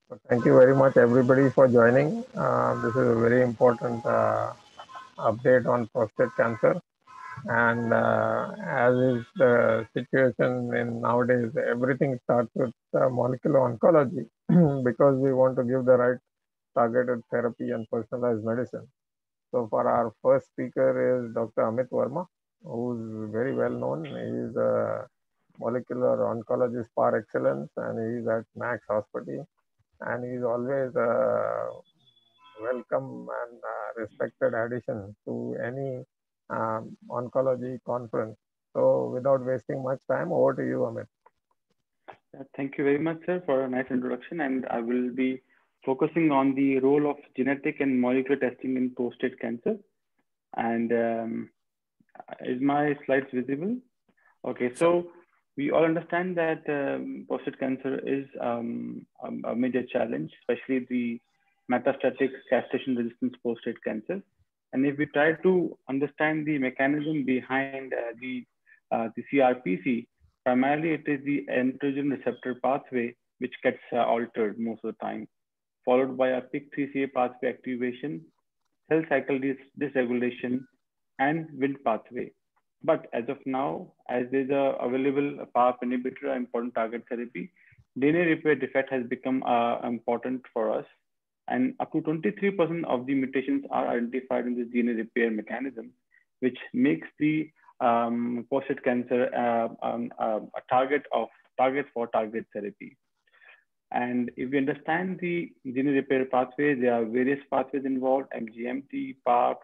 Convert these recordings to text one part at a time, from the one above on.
Thank you very much, everybody, for joining. This is a very important update on prostate cancer. And as is the situation in nowadays, everything starts with molecular oncology because we want to give the right targeted therapy and personalized medicine. So, for our first speaker is Dr. Amit Verma, who's very well known. He is a molecular oncologist par excellence, and he is at Max Hospital, and he's always welcome and respected addition to any oncology conference. So, without wasting much time, over to you, Amit. Thank you very much, sir, for a nice introduction. And I will be focusing on the role of genetic and molecular testing in prostate cancer. And is my slides visible? Okay, Yes, sir. so we all understand that prostate cancer is a major challenge, especially the metastatic castration-resistant prostate cancer. And if we try to understand the mechanism behind the CRPC, primarily it is the androgen receptor pathway which gets altered most of the time, followed by a PIK3CA pathway activation, cell cycle dysregulation, and Wnt pathway. But as of now, as there's a available PARP inhibitor, important target therapy, DNA repair defect has become important for us. And up to 23% of the mutations are identified in the DNA repair mechanism, which makes the prostate cancer a target for target therapy. And if we understand the gene repair pathway, there are various pathways involved: MGMT, PARP,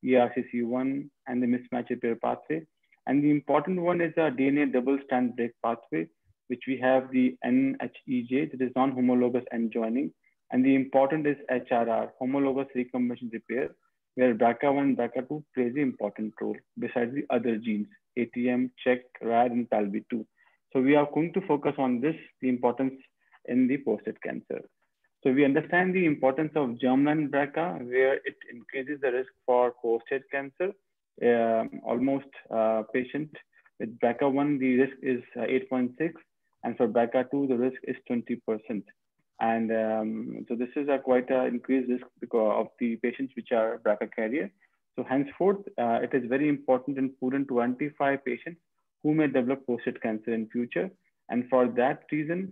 ERCC1, and the mismatch repair pathway. And the important one is the DNA double strand break pathway, which we have the NHEJ, that is non-homologous end joining. And the important is HRR, homologous recombination repair, where BRCA1 and BRCA2 plays an important role besides the other genes, ATM, CHEK, RAD, and PALB2. So we are going to focus on this, the importance in the prostate cancer. So we understand the importance of germline BRCA, where it increases the risk for prostate cancer. Almost patient with BRCA1, the risk is 8.6, and for BRCA2, the risk is 20%. And so this is a quite an increased risk because of the patients which are BRCA carrier. So henceforth, it is very important and prudent to identify patients who may develop prostate cancer in future. And for that reason,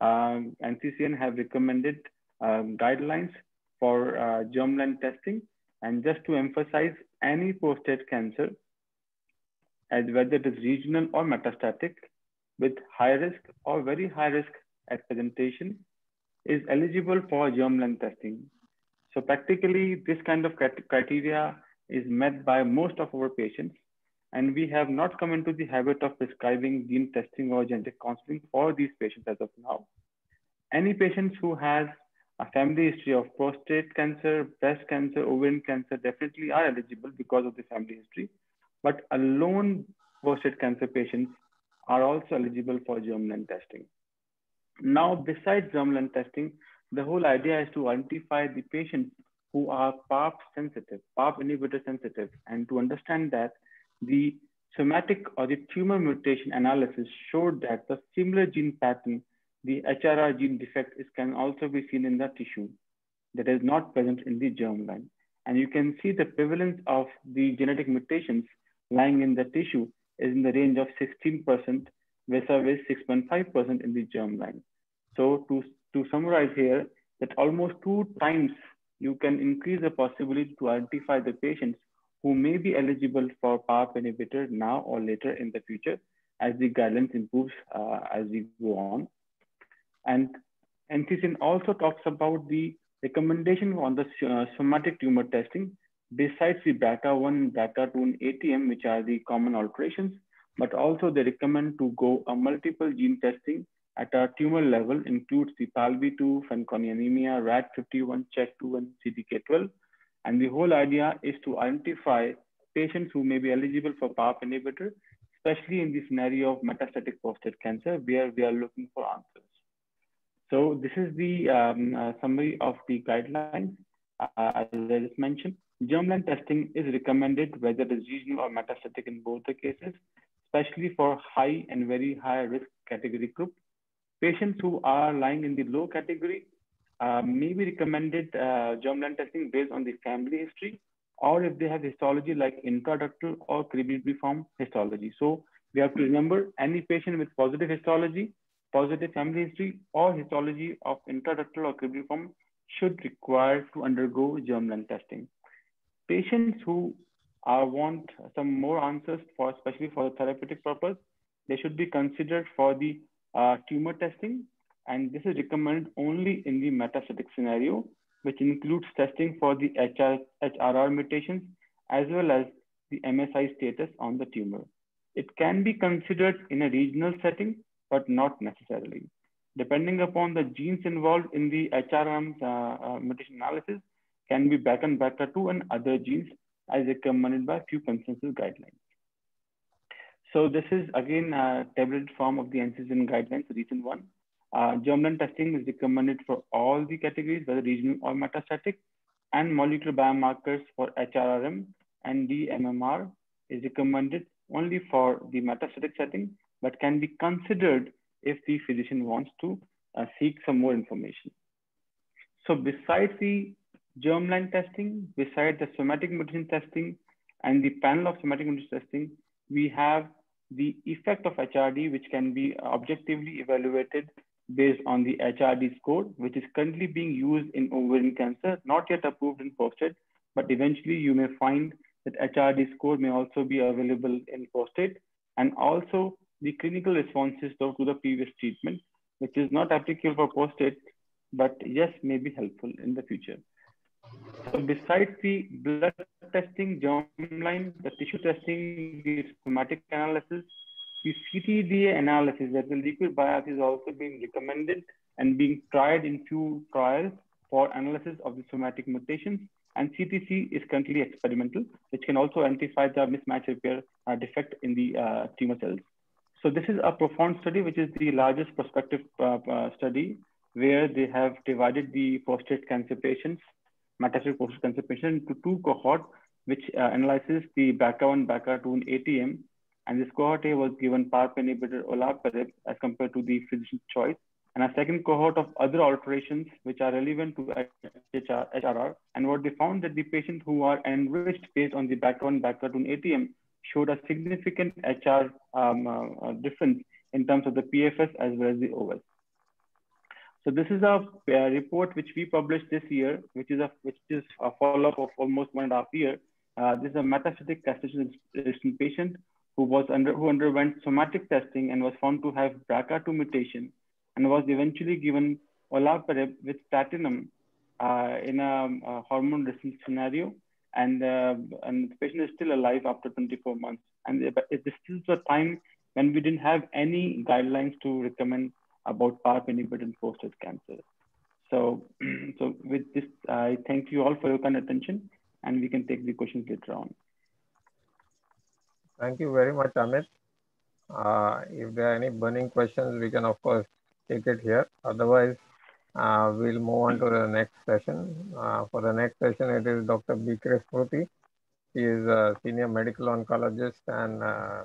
NCCN have recommended guidelines for germline testing. And just to emphasize, any prostate cancer, as whether it is regional or metastatic, with high risk or very high risk at presentation, is eligible for germline testing. So practically, this kind of criteria is met by most of our patients, and we have not come into the habit of prescribing gene testing or genetic counseling for these patients as of now. Any patients who has a family history of prostate cancer, breast cancer, ovarian cancer definitely are eligible because of the family history. But alone prostate cancer patients are also eligible for germline testing. Now, besides germline testing, the whole idea is to identify the patients who are PARP sensitive, PARP inhibitor sensitive, and to understand that the somatic or the tumor mutation analysis showed that the similar gene pattern, the HRR gene defect, can also be seen in the tissue that is not present in the germline. And you can see the prevalence of the genetic mutations lying in the tissue is in the range of 16% versus 6.5% in the germline. So to summarize here, that almost 2 times you can increase the possibility to identify the patients who may be eligible for PARP inhibitor now or later in the future as the guidelines improves as we go on. And NCCN also talks about the recommendation on the somatic tumor testing besides the BRCA1, BRCA2, and ATM, which are the common alterations, but also they recommend to go a multiple gene testing at a tumor level, includes the PALB2, Fanconi anemia, RAD51, CHEK2, and CDK12. And the whole idea is to identify patients who may be eligible for PARP inhibitor, especially in the scenario of metastatic prostate cancer, where we are looking for answers. So this is the summary of the guidelines. As I just mentioned, germline testing is recommended whether it is regional or metastatic in both the cases, especially for high and very high risk category group. Patients who are lying in the low category maybe recommended germline testing based on the family history, or if they have histology like intraductal or cribriform histology. So we have to remember any patient with positive histology, positive family history, or histology of intraductal or cribriform should require to undergo germline testing. Patients who want some more answers for, especially for the therapeutic purpose, they should be considered for the tumor testing, and this is recommended only in the metastatic scenario, which includes testing for the HRR mutations as well as the MSI status on the tumor. It can be considered in a regional setting, but not necessarily. Depending upon the genes involved in the HRM mutation analysis, can be BRCA and BRCA2 and other genes as recommended by few consensus guidelines. So this is again a tabulated form of the NCCN guidelines, the recent one. Germline testing is recommended for all the categories, whether regional or metastatic, and molecular biomarkers for HRRM and dMMR is recommended only for the metastatic setting, but can be considered if the physician wants to seek some more information. So besides the germline testing, besides the somatic mutation testing and the panel of somatic mutation testing, we have the effect of HRD, which can be objectively evaluated based on the HRD score, which is currently being used in ovarian cancer, not yet approved in prostate, but eventually you may find that HRD score may also be available in prostate, and also the clinical responses to the previous treatment, which is not applicable for prostate, but yes, may be helpful in the future. So besides the blood testing, germline, the tissue testing, the somatic analysis, the ctDNA analysis, that the liquid biopsy is also being recommended and being tried in few trials for analysis of the somatic mutations. And CTC is currently experimental, which can also identify the mismatch repair defect in the tumor cells. So this is a PROFOUND study, which is the largest prospective study where they have divided the prostate cancer patients, metastatic prostate cancer patients, into two cohorts, which analyzes the BRCA1, BRCA2 and ATM. And this cohort A was given PARP inhibitor olaparib as compared to the physician's choice. And a second cohort of other alterations which are relevant to HRR. And what they found that the patients who are enriched based on the BRCA1, BRCA2 and ATM showed a significant HR difference in terms of the PFS as well as the OS. So this is a report which we published this year, which is a follow-up of almost 1.5 years. This is a metastatic castration-resistant patient who underwent somatic testing and was found to have BRCA2 mutation and was eventually given olaparib with platinum in a hormone-resistant scenario. And the patient is still alive after 24 months. And this is the time when we didn't have any guidelines to recommend about PARP inhibitor in prostate cancer. So, so with this, I thank you all for your kind attention, and we can take the questions later on. Thank you very much, Amit. If there are any burning questions, we can of course take it here. Otherwise, we'll move on to the next session. For the next session, it is Dr. B.K. Smruti. She is a senior medical oncologist and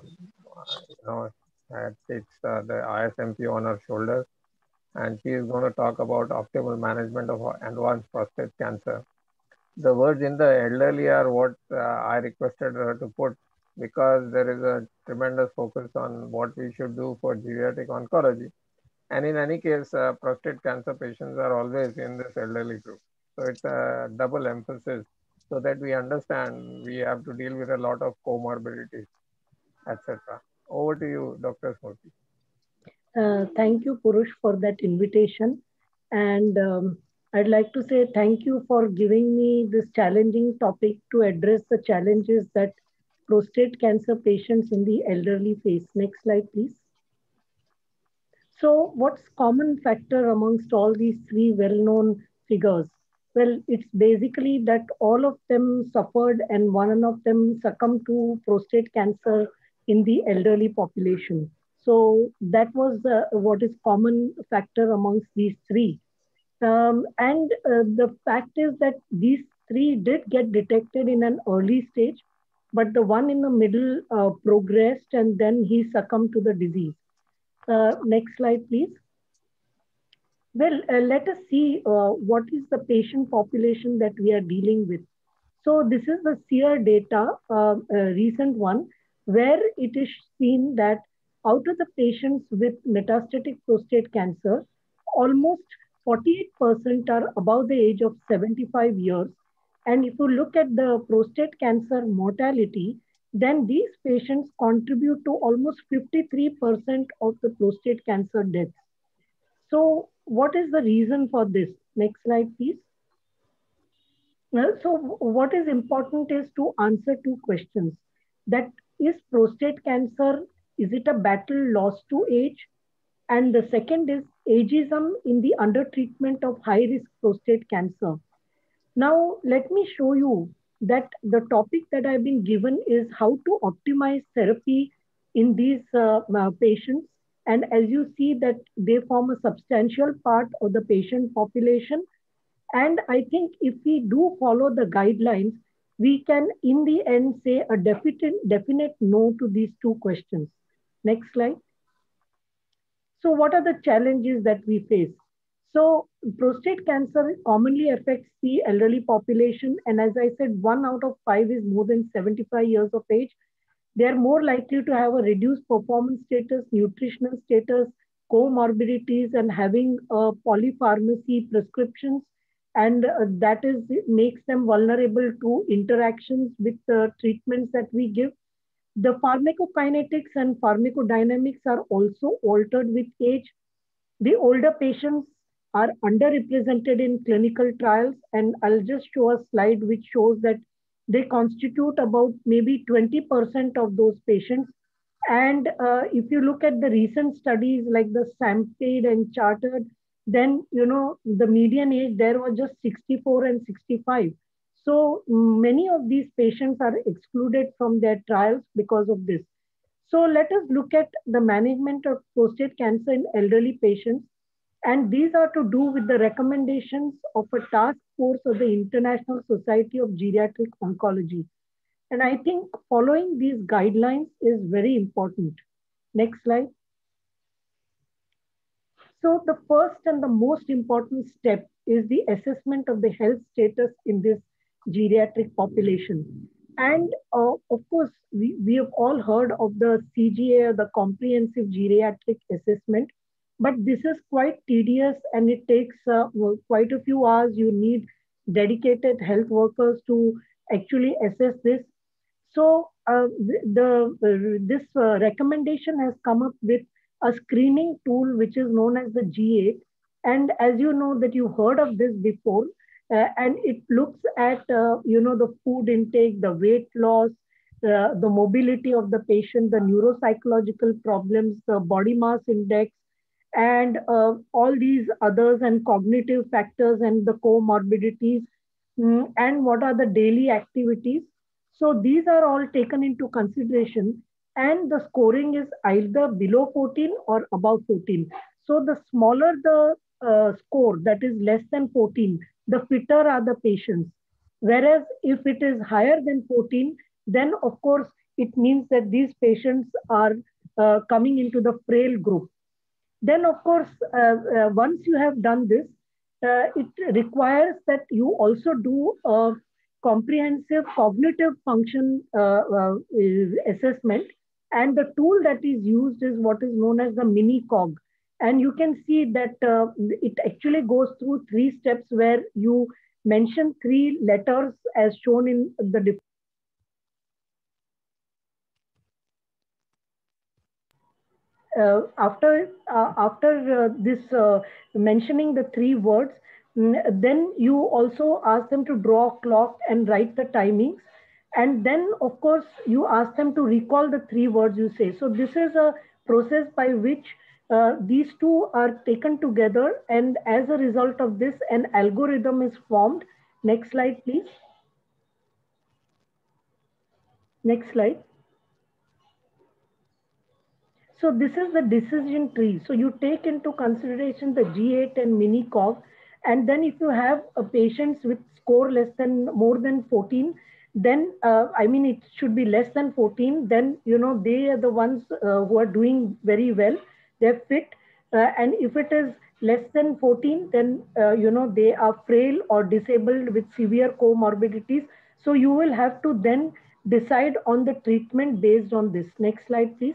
takes the ISMP on her shoulders. And she is going to talk about optimal management of advanced prostate cancer. The words in the elderly are what I requested her to put, because there is a tremendous focus on what we should do for geriatric oncology. And in any case, prostate cancer patients are always in this elderly group. So it's a double emphasis so that we understand we have to deal with a lot of comorbidities, etc. Over to you, Dr. Smruti. Thank you, Purush, for that invitation. And I'd like to say thank you for giving me this challenging topic to address the challenges that prostate cancer patients in the elderly face. Next slide, please. So what's common factor amongst all these three well-known figures? Well, it's basically that all of them suffered and one of them succumbed to prostate cancer in the elderly population. So that was what is common factor amongst these three. And the fact is that these three did get detected in an early stage, but the one in the middle progressed and then he succumbed to the disease. Next slide, please. Well, let us see what is the patient population that we are dealing with. So this is the SEER data, a recent one, where it is seen that out of the patients with metastatic prostate cancer, almost 48% are above the age of 75 years. And if you look at the prostate cancer mortality, then these patients contribute to almost 53% of the prostate cancer deaths. So what is the reason for this? Next slide, please. So what is important is to answer two questions. That is prostate cancer, is it a battle lost to age? And the second is ageism in the undertreatment of high risk prostate cancer. Now, let me show you that the topic that I've been given is how to optimize therapy in these patients. And as you see that they form a substantial part of the patient population. And I think if we do follow the guidelines, we can in the end say a definite no to these two questions. Next slide. So what are the challenges that we face? So prostate cancer commonly affects the elderly population. And as I said, 1 out of 5 is more than 75 years of age. They are more likely to have a reduced performance status, nutritional status, comorbidities, and having polypharmacy prescriptions. And that is makes them vulnerable to interactions with the treatments that we give. The pharmacokinetics and pharmacodynamics are also altered with age. The older patients are underrepresented in clinical trials, and I'll just show a slide which shows that they constitute about maybe 20% of those patients. And if you look at the recent studies like the SAMPADE and Chartered, then the median age there was just 64 and 65. So many of these patients are excluded from their trials because of this. So let us look at the management of prostate cancer in elderly patients. And these are to do with the recommendations of a task force of the International Society of Geriatric Oncology. And I think following these guidelines is very important. Next slide. So the first and the most important step is the assessment of the health status in this geriatric population. And of course, we have all heard of the CGA, the Comprehensive Geriatric Assessment, but this is quite tedious and it takes quite a few hours. You need dedicated health workers to actually assess this. So this recommendation has come up with a screening tool which is known as the G8. And as you know that you heard of this before, and it looks at the food intake, the weight loss, the mobility of the patient, the neuropsychological problems, the body mass index, and all these others and cognitive factors and the comorbidities, and what are the daily activities. So these are all taken into consideration, and the scoring is either below 14 or above 14. So the smaller the score, that is less than 14, the fitter are the patients. Whereas if it is higher than 14, then of course it means that these patients are coming into the frail group. Then of course, once you have done this, it requires that you also do a comprehensive cognitive function assessment. And the tool that is used is what is known as the mini cog. And you can see that it actually goes through 3 steps where you mention 3 letters as shown in the after this mentioning the 3 words, then you also ask them to draw a clock and write the timings. And then, of course, you ask them to recall the 3 words you say. So this is a process by which these two are taken together. And as a result of this, an algorithm is formed. Next slide, please. Next slide. So this is the decision tree. So you take into consideration the G8 and mini cog. And then if you have a patients with score more than 14, then I mean, it should be less than 14, then, they are the ones who are doing very well. They're fit. And if it is less than 14, then they are frail or disabled with severe comorbidities. So you will have to then decide on the treatment based on this. Next slide, please.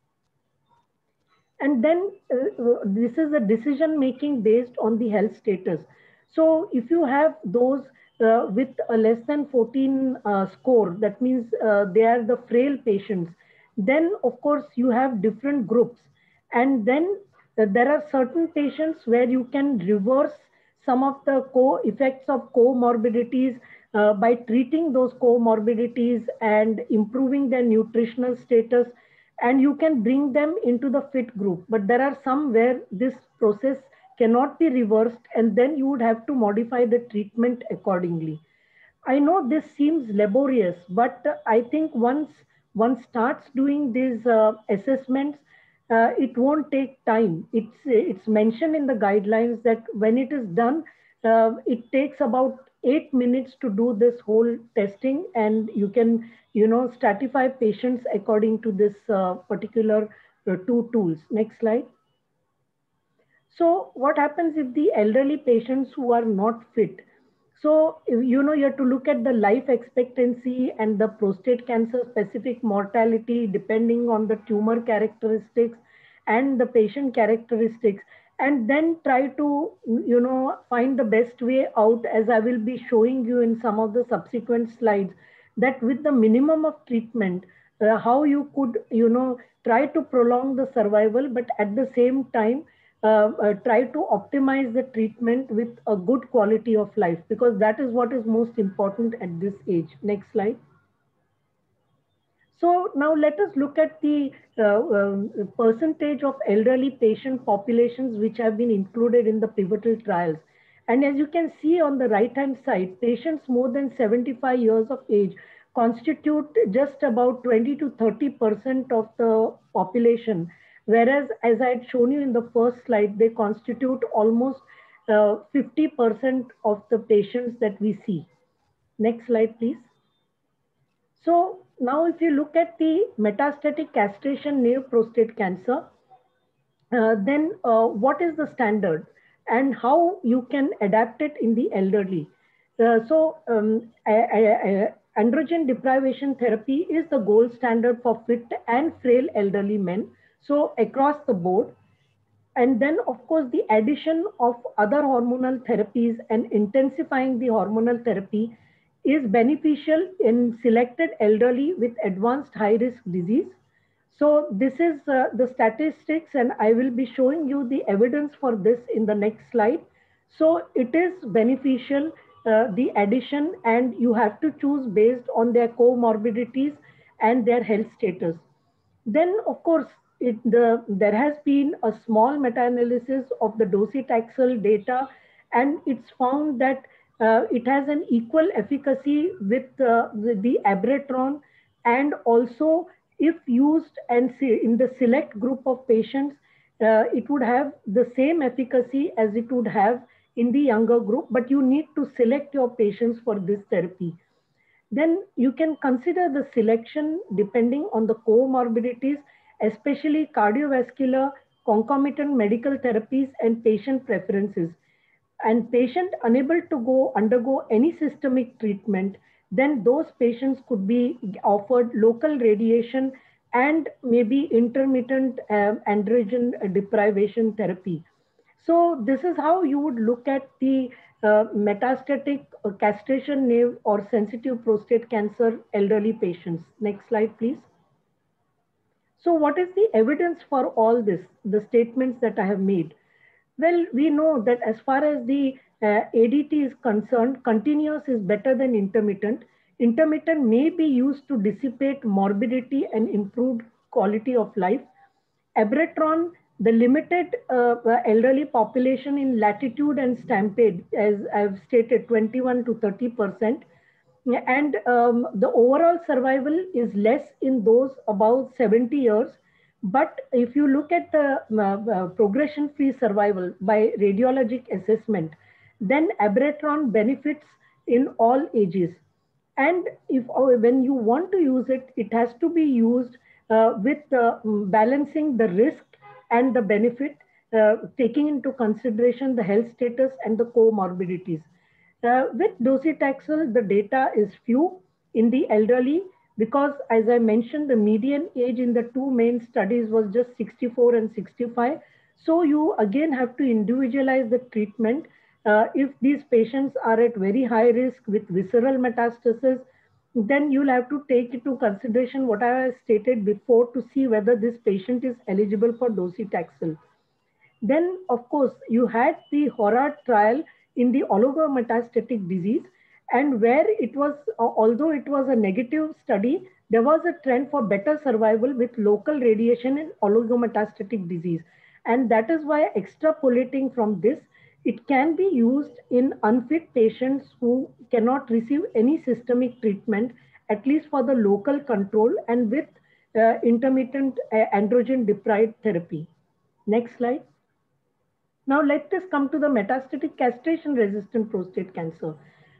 And then this is a decision making based on the health status. So if you have those with a less than 14 score, that means they are the frail patients, then of course you have different groups. And then there are certain patients where you can reverse some of the co-effects of comorbidities by treating those comorbidities and improving their nutritional status, and you can bring them into the fit group. But there are some where this process cannot be reversed, and then you would have to modify the treatment accordingly. I know this seems laborious, but I think once one starts doing these assessments, it won't take time. It's mentioned in the guidelines that when it is done, it takes about 8 minutes to do this whole testing, and you can stratify patients according to this particular two tools. Next slide. So what happens if the elderly patients who are not fit? So, you have to look at the life expectancy and the prostate cancer specific mortality depending on the tumor characteristics and the patient characteristics, and then try to, find the best way out, as I will be showing you in some of the subsequent slides, that with the minimum of treatment, how you could, try to prolong the survival, but at the same time, try to optimize the treatment with a good quality of life, because that is what is most important at this age. Next slide. So now let us look at the percentage of elderly patient populations which have been included in the pivotal trials. And as you can see on the right hand side, patients more than 75 years of age constitute just about 20 to 30% of the population. Whereas, as I had shown you in the first slide, they constitute almost 50% of the patients that we see. Next slide, please. So now if you look at the metastatic castration-naive prostate cancer, then what is the standard and how you can adapt it in the elderly? Androgen deprivation therapy is the gold standard for fit and frail elderly men. So across the board, and then of course the addition of other hormonal therapies and intensifying the hormonal therapy is beneficial in selected elderly with advanced high risk disease. So this is the statistics, and I will be showing you the evidence for this in the next slide. So it is beneficial, the addition, and you have to choose based on their comorbidities and their health status. Then, of course, there has been a small meta-analysis of the docetaxel data, and it's found that it has an equal efficacy with the abiraterone, and also if used and in the select group of patients, it would have the same efficacy as it would have in the younger group, but you need to select your patients for this therapy. Then you can consider the selection depending on the comorbidities, especially cardiovascular, concomitant medical therapies, and patient preferences. And patient unable to undergo any systemic treatment, then those patients could be offered local radiation and maybe intermittent androgen deprivation therapy. So this is how you would look at the metastatic castration-naive or sensitive prostate cancer elderly patients. Next slide, please. So what is the evidence for all this, the statements that I have made? Well, we know that as far as the ADT is concerned, continuous is better than intermittent. Intermittent may be used to dissipate morbidity and improve quality of life. Abiraterone, the limited elderly population in Latitude and Stampede, as I've stated, 21 to 30%. And the overall survival is less in those above 70 years. But if you look at the progression-free survival by radiologic assessment, then abiraterone benefits in all ages. And if when you want to use it, it has to be used with balancing the risk and the benefit. taking into consideration the health status and the comorbidities. With docetaxel, the data is few in the elderly because, as I mentioned, the median age in the two main studies was just 64 and 65. So you again have to individualize the treatment. If these patients are at very high risk with visceral metastasis, then you'll have to take into consideration what I stated before to see whether this patient is eligible for docetaxel. Then, of course, you had the HORA trial in the oligometastatic disease, and where it was, although it was a negative study, there was a trend for better survival with local radiation in oligometastatic disease. And that is why extrapolating from this, it can be used in unfit patients who cannot receive any systemic treatment, at least for the local control and with intermittent androgen deprived therapy. Next slide. Now let us come to the metastatic castration-resistant prostate cancer.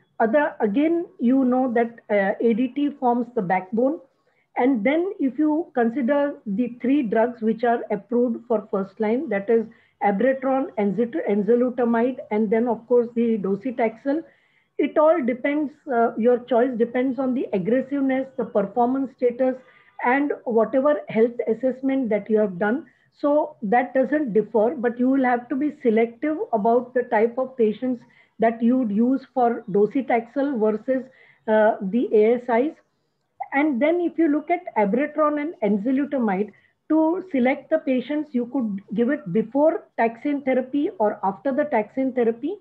Again, you know that ADT forms the backbone. And then if you consider the three drugs which are approved for first line, that is abiraterone, enzalutamide, and then of course the docetaxel, it all depends, your choice depends on the aggressiveness, the performance status, and whatever health assessment that you have done. So that doesn't differ, but you will have to be selective about the type of patients that you would use for docetaxel versus the ASIs. And then if you look at abiraterone and enzalutamide, to select the patients, you could give it before taxane therapy or after the taxane therapy.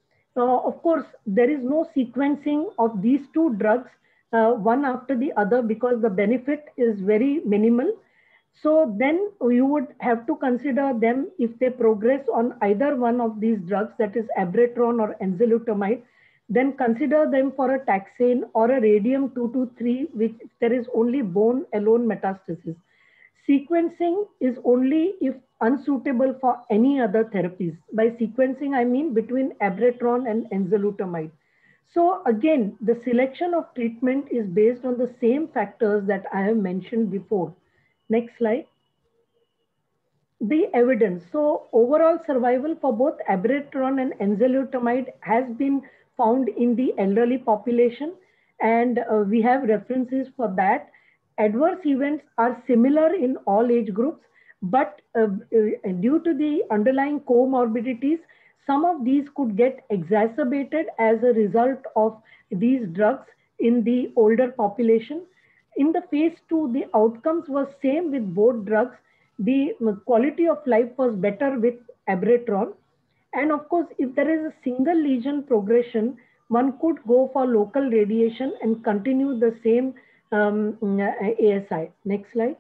Of course, there is no sequencing of these two drugs one after the other because the benefit is very minimal. So then you would have to consider them if they progress on either one of these drugs, that is abiraterone or enzalutamide, then consider them for a taxane or a radium-223, which there is only bone alone metastasis. Sequencing is only if unsuitable for any other therapies. By sequencing, I mean between abiraterone and enzalutamide. So again, the selection of treatment is based on the same factors that I have mentioned before. Next slide. The evidence. So overall survival for both abiraterone and enzalutamide has been found in the elderly population, and we have references for that. Adverse events are similar in all age groups, but due to the underlying comorbidities, some of these could get exacerbated as a result of these drugs in the older population. In the phase 2, the outcomes were same with both drugs. The quality of life was better with abiraterone. And of course, if there is a single lesion progression, one could go for local radiation and continue the same ASI. Next slide.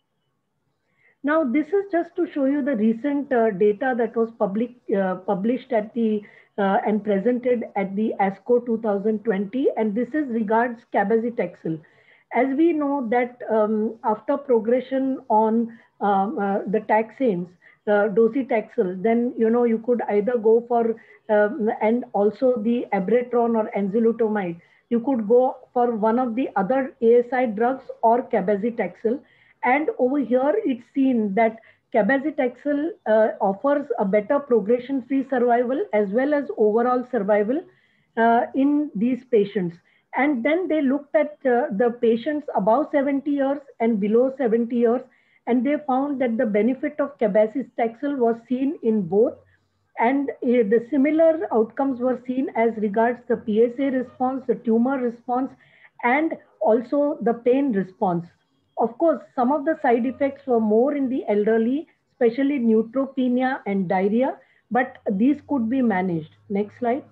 Now, this is just to show you the recent data that was published at the and presented at the ASCO 2020, and this is regards cabazitaxel. As we know that after progression on the taxanes, docetaxel, then you could either go for and also the abiraterone or enzalutamide. You could go for one of the other ASI drugs or cabazitaxel. And over here, it's seen that cabazitaxel offers a better progression-free survival as well as overall survival in these patients. And then they looked at the patients above 70 years and below 70 years, and they found that the benefit of cabazitaxel was seen in both. And the similar outcomes were seen as regards the PSA response, the tumor response, and also the pain response. Of course, some of the side effects were more in the elderly, especially neutropenia and diarrhea, but these could be managed. Next slide.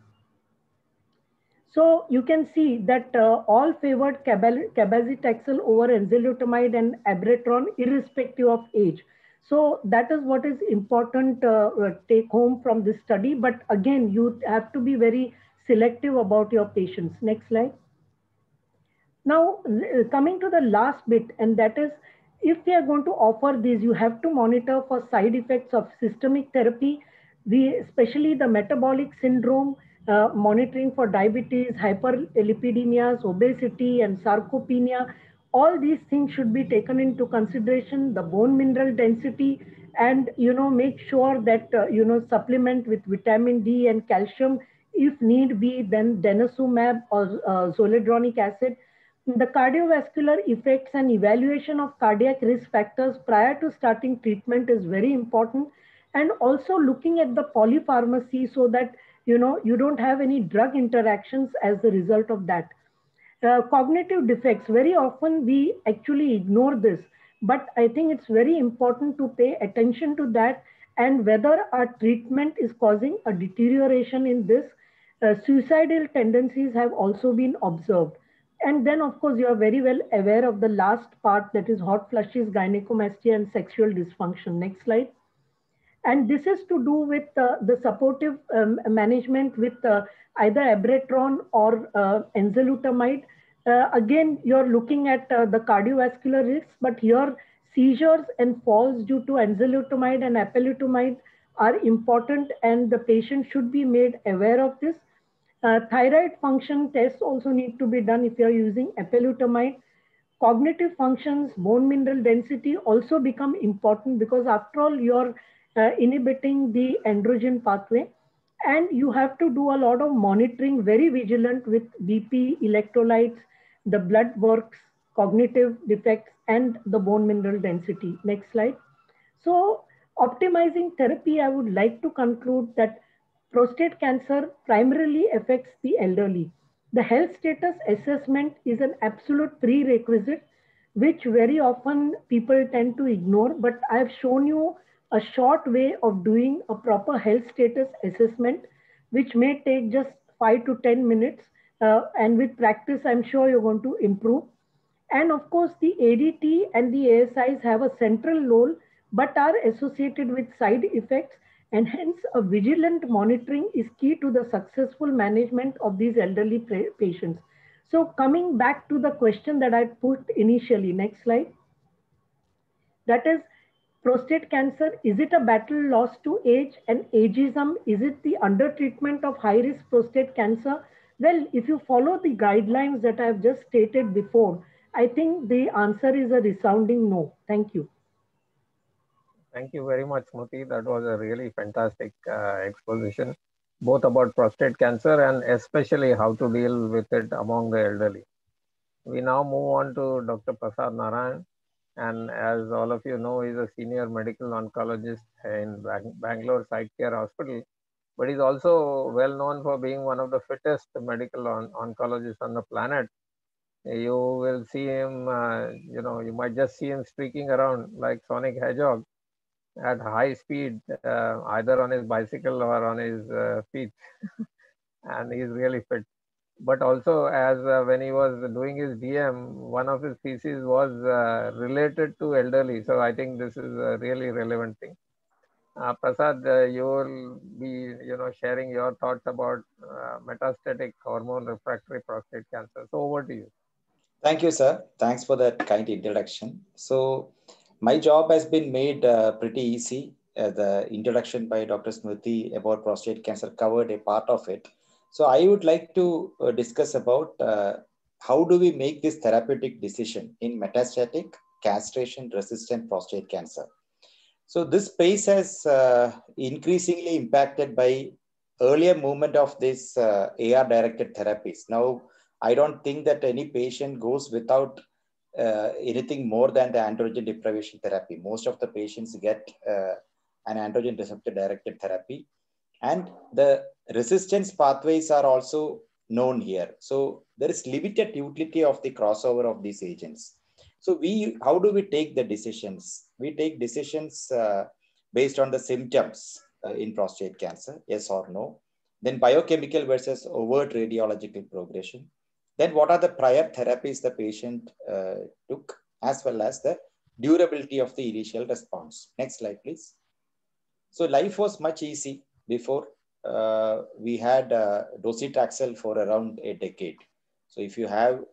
So you can see that all favored cabazitaxel over enzalutamide and abiraterone irrespective of age. So that is what is important take home from this study. But again, you have to be very selective about your patients. Next slide. Now, coming to the last bit, and that is, if we are going to offer these, you have to monitor for side effects of systemic therapy, especially the metabolic syndrome, monitoring for diabetes, hyperlipidemias, obesity, and sarcopenia. All these things should be taken into consideration, the bone mineral density, and make sure that supplement with vitamin D and calcium if need be, then denosumab or zoledronic acid. The cardiovascular effects and evaluation of cardiac risk factors prior to starting treatment is very important, and also looking at the polypharmacy so that you don't have any drug interactions as a result of that. Cognitive defects, very often we actually ignore this, but I think it's very important to pay attention to that, and whether our treatment is causing a deterioration in this. Suicidal tendencies have also been observed. And then, of course, you are very well aware of the last part, that is hot flushes, gynecomastia, and sexual dysfunction. Next slide. And this is to do with the supportive management with either abiraterone or enzalutamide. Again, you're looking at the cardiovascular risks, but here seizures and falls due to enzalutamide and apalutamide are important, and the patient should be made aware of this. Thyroid function tests also need to be done if you're using apalutamide. Cognitive functions, bone mineral density also become important, because after all, you're inhibiting the androgen pathway, and you have to do a lot of monitoring, very vigilant with BP, electrolytes, the blood works, cognitive defects, and the bone mineral density. Next slide. So optimizing therapy, I would like to conclude that prostate cancer primarily affects the elderly. The health status assessment is an absolute prerequisite, which very often people tend to ignore, but I've shown you a short way of doing a proper health status assessment, which may take just 5 to 10 minutes. And with practice, I'm sure you're going to improve. And of course, the ADT and the ASIs have a central role, but are associated with side effects, and hence a vigilant monitoring is key to the successful management of these elderly patients. So coming back to the question that I put initially, next slide. That is, prostate cancer, is it a battle lost to age and ageism? Is it the undertreatment of high-risk prostate cancer? Well, if you follow the guidelines that I have just stated before, I think the answer is a resounding no. Thank you. Thank you very much, Smriti. That was a really fantastic exposition, both about prostate cancer and especially how to deal with it among the elderly. We now move on to Dr. Prasad Narayan. And as all of you know, he's a senior medical oncologist in Bangalore Site Care Hospital. But he's also well known for being one of the fittest medical oncologists on the planet. You will see him, you might just see him streaking around like Sonic Hedgehog at high speed, either on his bicycle or on his feet. And he's really fit. But also, as when he was doing his DM, one of his theses was related to elderly. So I think this is a really relevant thing. Prasad, you will be, sharing your thoughts about metastatic hormone refractory prostate cancer. So over to you. Thank you, sir. Thanks for that kind introduction. So my job has been made pretty easy. The introduction by Dr. Smriti about prostate cancer covered a part of it. So I would like to discuss about how do we make this therapeutic decision in metastatic castration-resistant prostate cancer. So this space has increasingly impacted by earlier movement of this AR-directed therapies. Now, I don't think that any patient goes without anything more than the androgen deprivation therapy. Most of the patients get an androgen receptor-directed therapy. And the resistance pathways are also known here. So there is limited utility of the crossover of these agents. So how do we take the decisions? We take decisions based on the symptoms in prostate cancer, yes or no. Then biochemical versus overt radiological progression. Then what are the prior therapies the patient took, as well as the durability of the initial response. Next slide, please. So life was much easy before. We had docetaxel for around a decade. So if you have,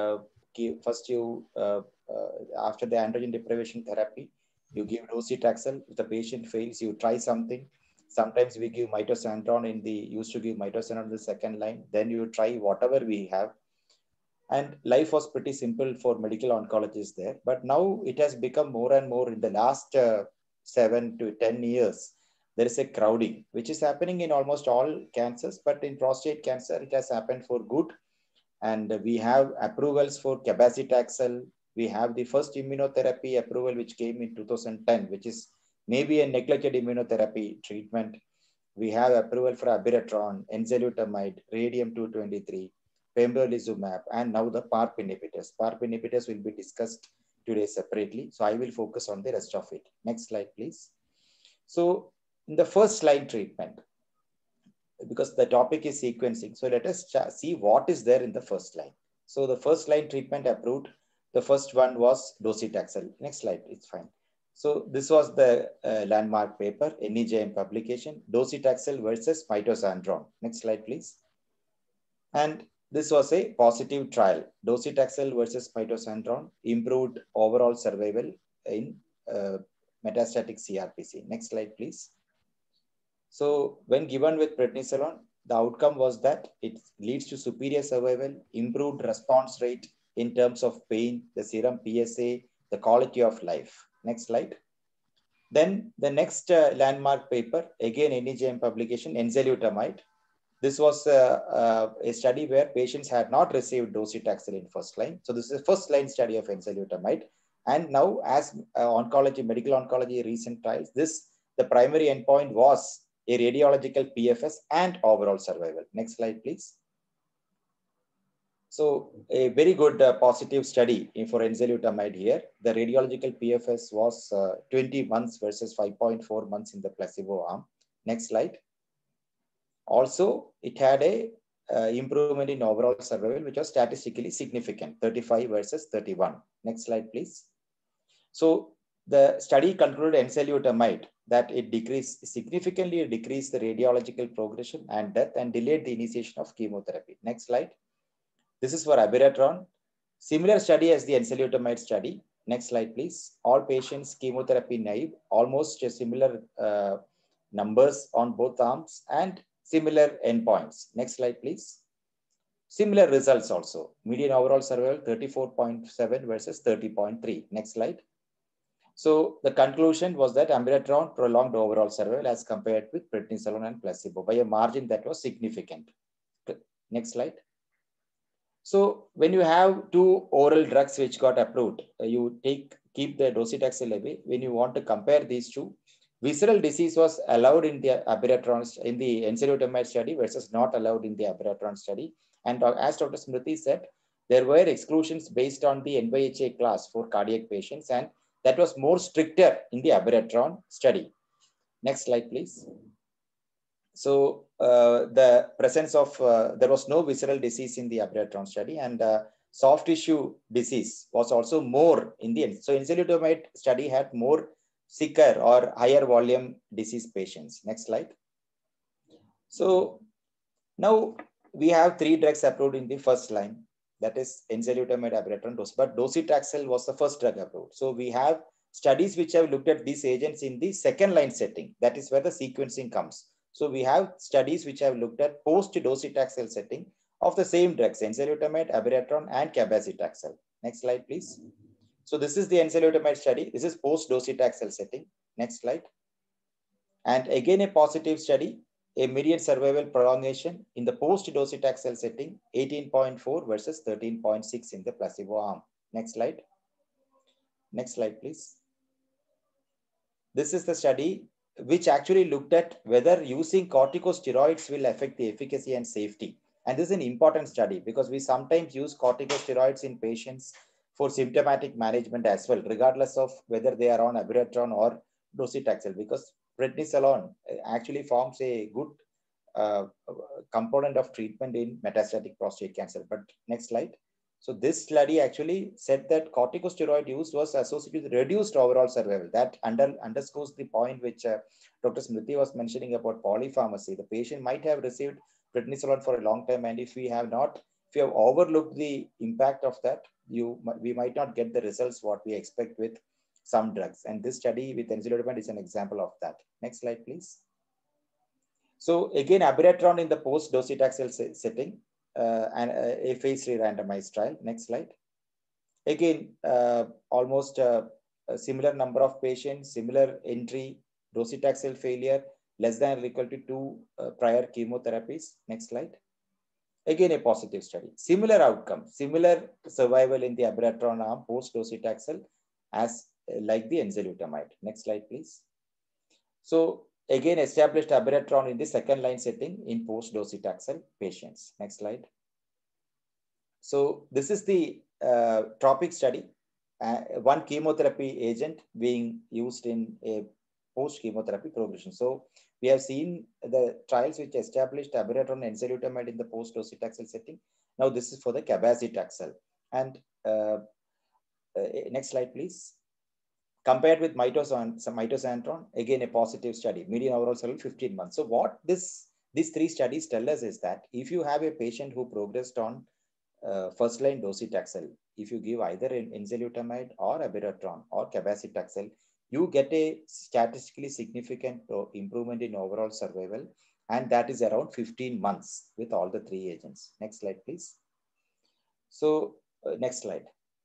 after the androgen deprivation therapy, you give docetaxel. If the patient fails, you try something. Sometimes we give mitoxantrone used to give mitoxantrone in the second line. Then you try whatever we have. And life was pretty simple for medical oncologists there. But now it has become more and more in the last 7 to 10 years, there is a crowding, which is happening in almost all cancers, but in prostate cancer, it has happened for good. And we have approvals for cabazitaxel. We have the first immunotherapy approval, which came in 2010, which is maybe a neglected immunotherapy treatment. We have approval for abiraterone, enzalutamide, radium-223, pembrolizumab, and now the PARP inhibitors. PARP inhibitors will be discussed today separately. So I will focus on the rest of it. Next slide, please. So in the first line treatment, because the topic is sequencing, so let us see what is there in the first line. So the first line treatment approved, the first one was docetaxel. Next slide, it's fine. So this was the landmark paper, NEJM publication, docetaxel versus mitoxantrone. Next slide, please. And this was a positive trial. Docetaxel versus mitoxantrone improved overall survival in metastatic CRPC. Next slide, please. So when given with prednisolone, the outcome was that it leads to superior survival, improved response rate in terms of pain, the serum PSA, the quality of life. Next slide. Then the next landmark paper, again NEJM publication, enzalutamide. This was a study where patients had not received docetaxel in first line. So this is a first line study of enzalutamide. And now as oncology, medical oncology recent trials, the primary endpoint was a radiological PFS and overall survival. Next slide, please. So a very good positive study for enzalutamide here. The radiological PFS was 20 months versus 5.4 months in the placebo arm. Next slide. Also, it had a improvement in overall survival, which was statistically significant, 35 versus 31. Next slide, please. So the study concluded enzalutamide that it significantly decreased the radiological progression and death and delayed the initiation of chemotherapy. Next slide. This is for abiraterone. Similar study as the enzalutamide study. Next slide, please. All patients chemotherapy naive, almost similar numbers on both arms and similar endpoints. Next slide, please. Similar results also. Median overall survival 34.7 versus 30.3. Next slide. So the conclusion was that abiraterone prolonged overall survival as compared with prednisolone and placebo by a margin that was significant. Next slide. So when you have two oral drugs which got approved, you keep the docetaxel away. When you want to compare these two, visceral disease was allowed in the abiraterone in the enzalutamide study versus not allowed in the abiraterone study. And as Dr. Smriti said, there were exclusions based on the NYHA class for cardiac patients, and that was more stricter in the abiraterone study. Next slide, please. So the presence of, there was no visceral disease in the abiraterone study, and soft tissue disease was also more in the end. So enzalutamide study had more sicker or higher volume disease patients. Next slide. So now we have 3 drugs approved in the first line. That is enzalutamide, abiraterone, but docetaxel was the first drug approved. So we have studies which have looked at these agents in the second line setting. That is where the sequencing comes. So we have studies which have looked at post-docetaxel setting of the same drugs, enzalutamide, abiraterone, and cabazitaxel. Next slide, please. So this is the enzalutamide study. This is post-docetaxel setting. Next slide. And again, a positive study, a median survival prolongation in the post-docetaxel setting, 18.4 versus 13.6 in the placebo arm. Next slide. Next slide, please. This is the study which actually looked at whether using corticosteroids will affect the efficacy and safety. And this is an important study because we sometimes use corticosteroids in patients for symptomatic management as well, regardless of whether they are on abiraterone or docetaxel, because prednisolone actually forms a good component of treatment in metastatic prostate cancer. But next slide. So this study actually said that corticosteroid use was associated with reduced overall survival. That underscores the point which Dr. Smriti was mentioning about polypharmacy. The patient might have received prednisolone for a long time, and if we have overlooked the impact of that, we might not get the results what we expect with some drugs. And this study with enzalutamide is an example of that. Next slide, please. So again, abiraterone in the post-docetaxel setting, and a phase 3 randomized trial. Next slide. Again, almost a similar number of patients, similar entry, docetaxel failure, less than or equal to 2 prior chemotherapies. Next slide. Again, a positive study. Similar outcome, similar survival in the abiraterone arm post docetaxel as like the enzalutamide. Next slide, please. So again, established abiraterone in the second line setting in post docetaxel patients. Next slide. So this is the TROPIC study. One chemotherapy agent being used in a post chemotherapy progression. So we have seen the trials which established abiraterone and enzalutamide in the post docetaxel setting. Now this is for the cabazitaxel. And next slide, please. Compared with mitoxantrone, again a positive study. Median overall survival 15 months. So what these three studies tell us is that if you have a patient who progressed on first line docetaxel, if you give either enzalutamide or abiraterone or cabazitaxel, you get a statistically significant improvement in overall survival, and that is around 15 months with all the three agents. Next slide, please. So next slide.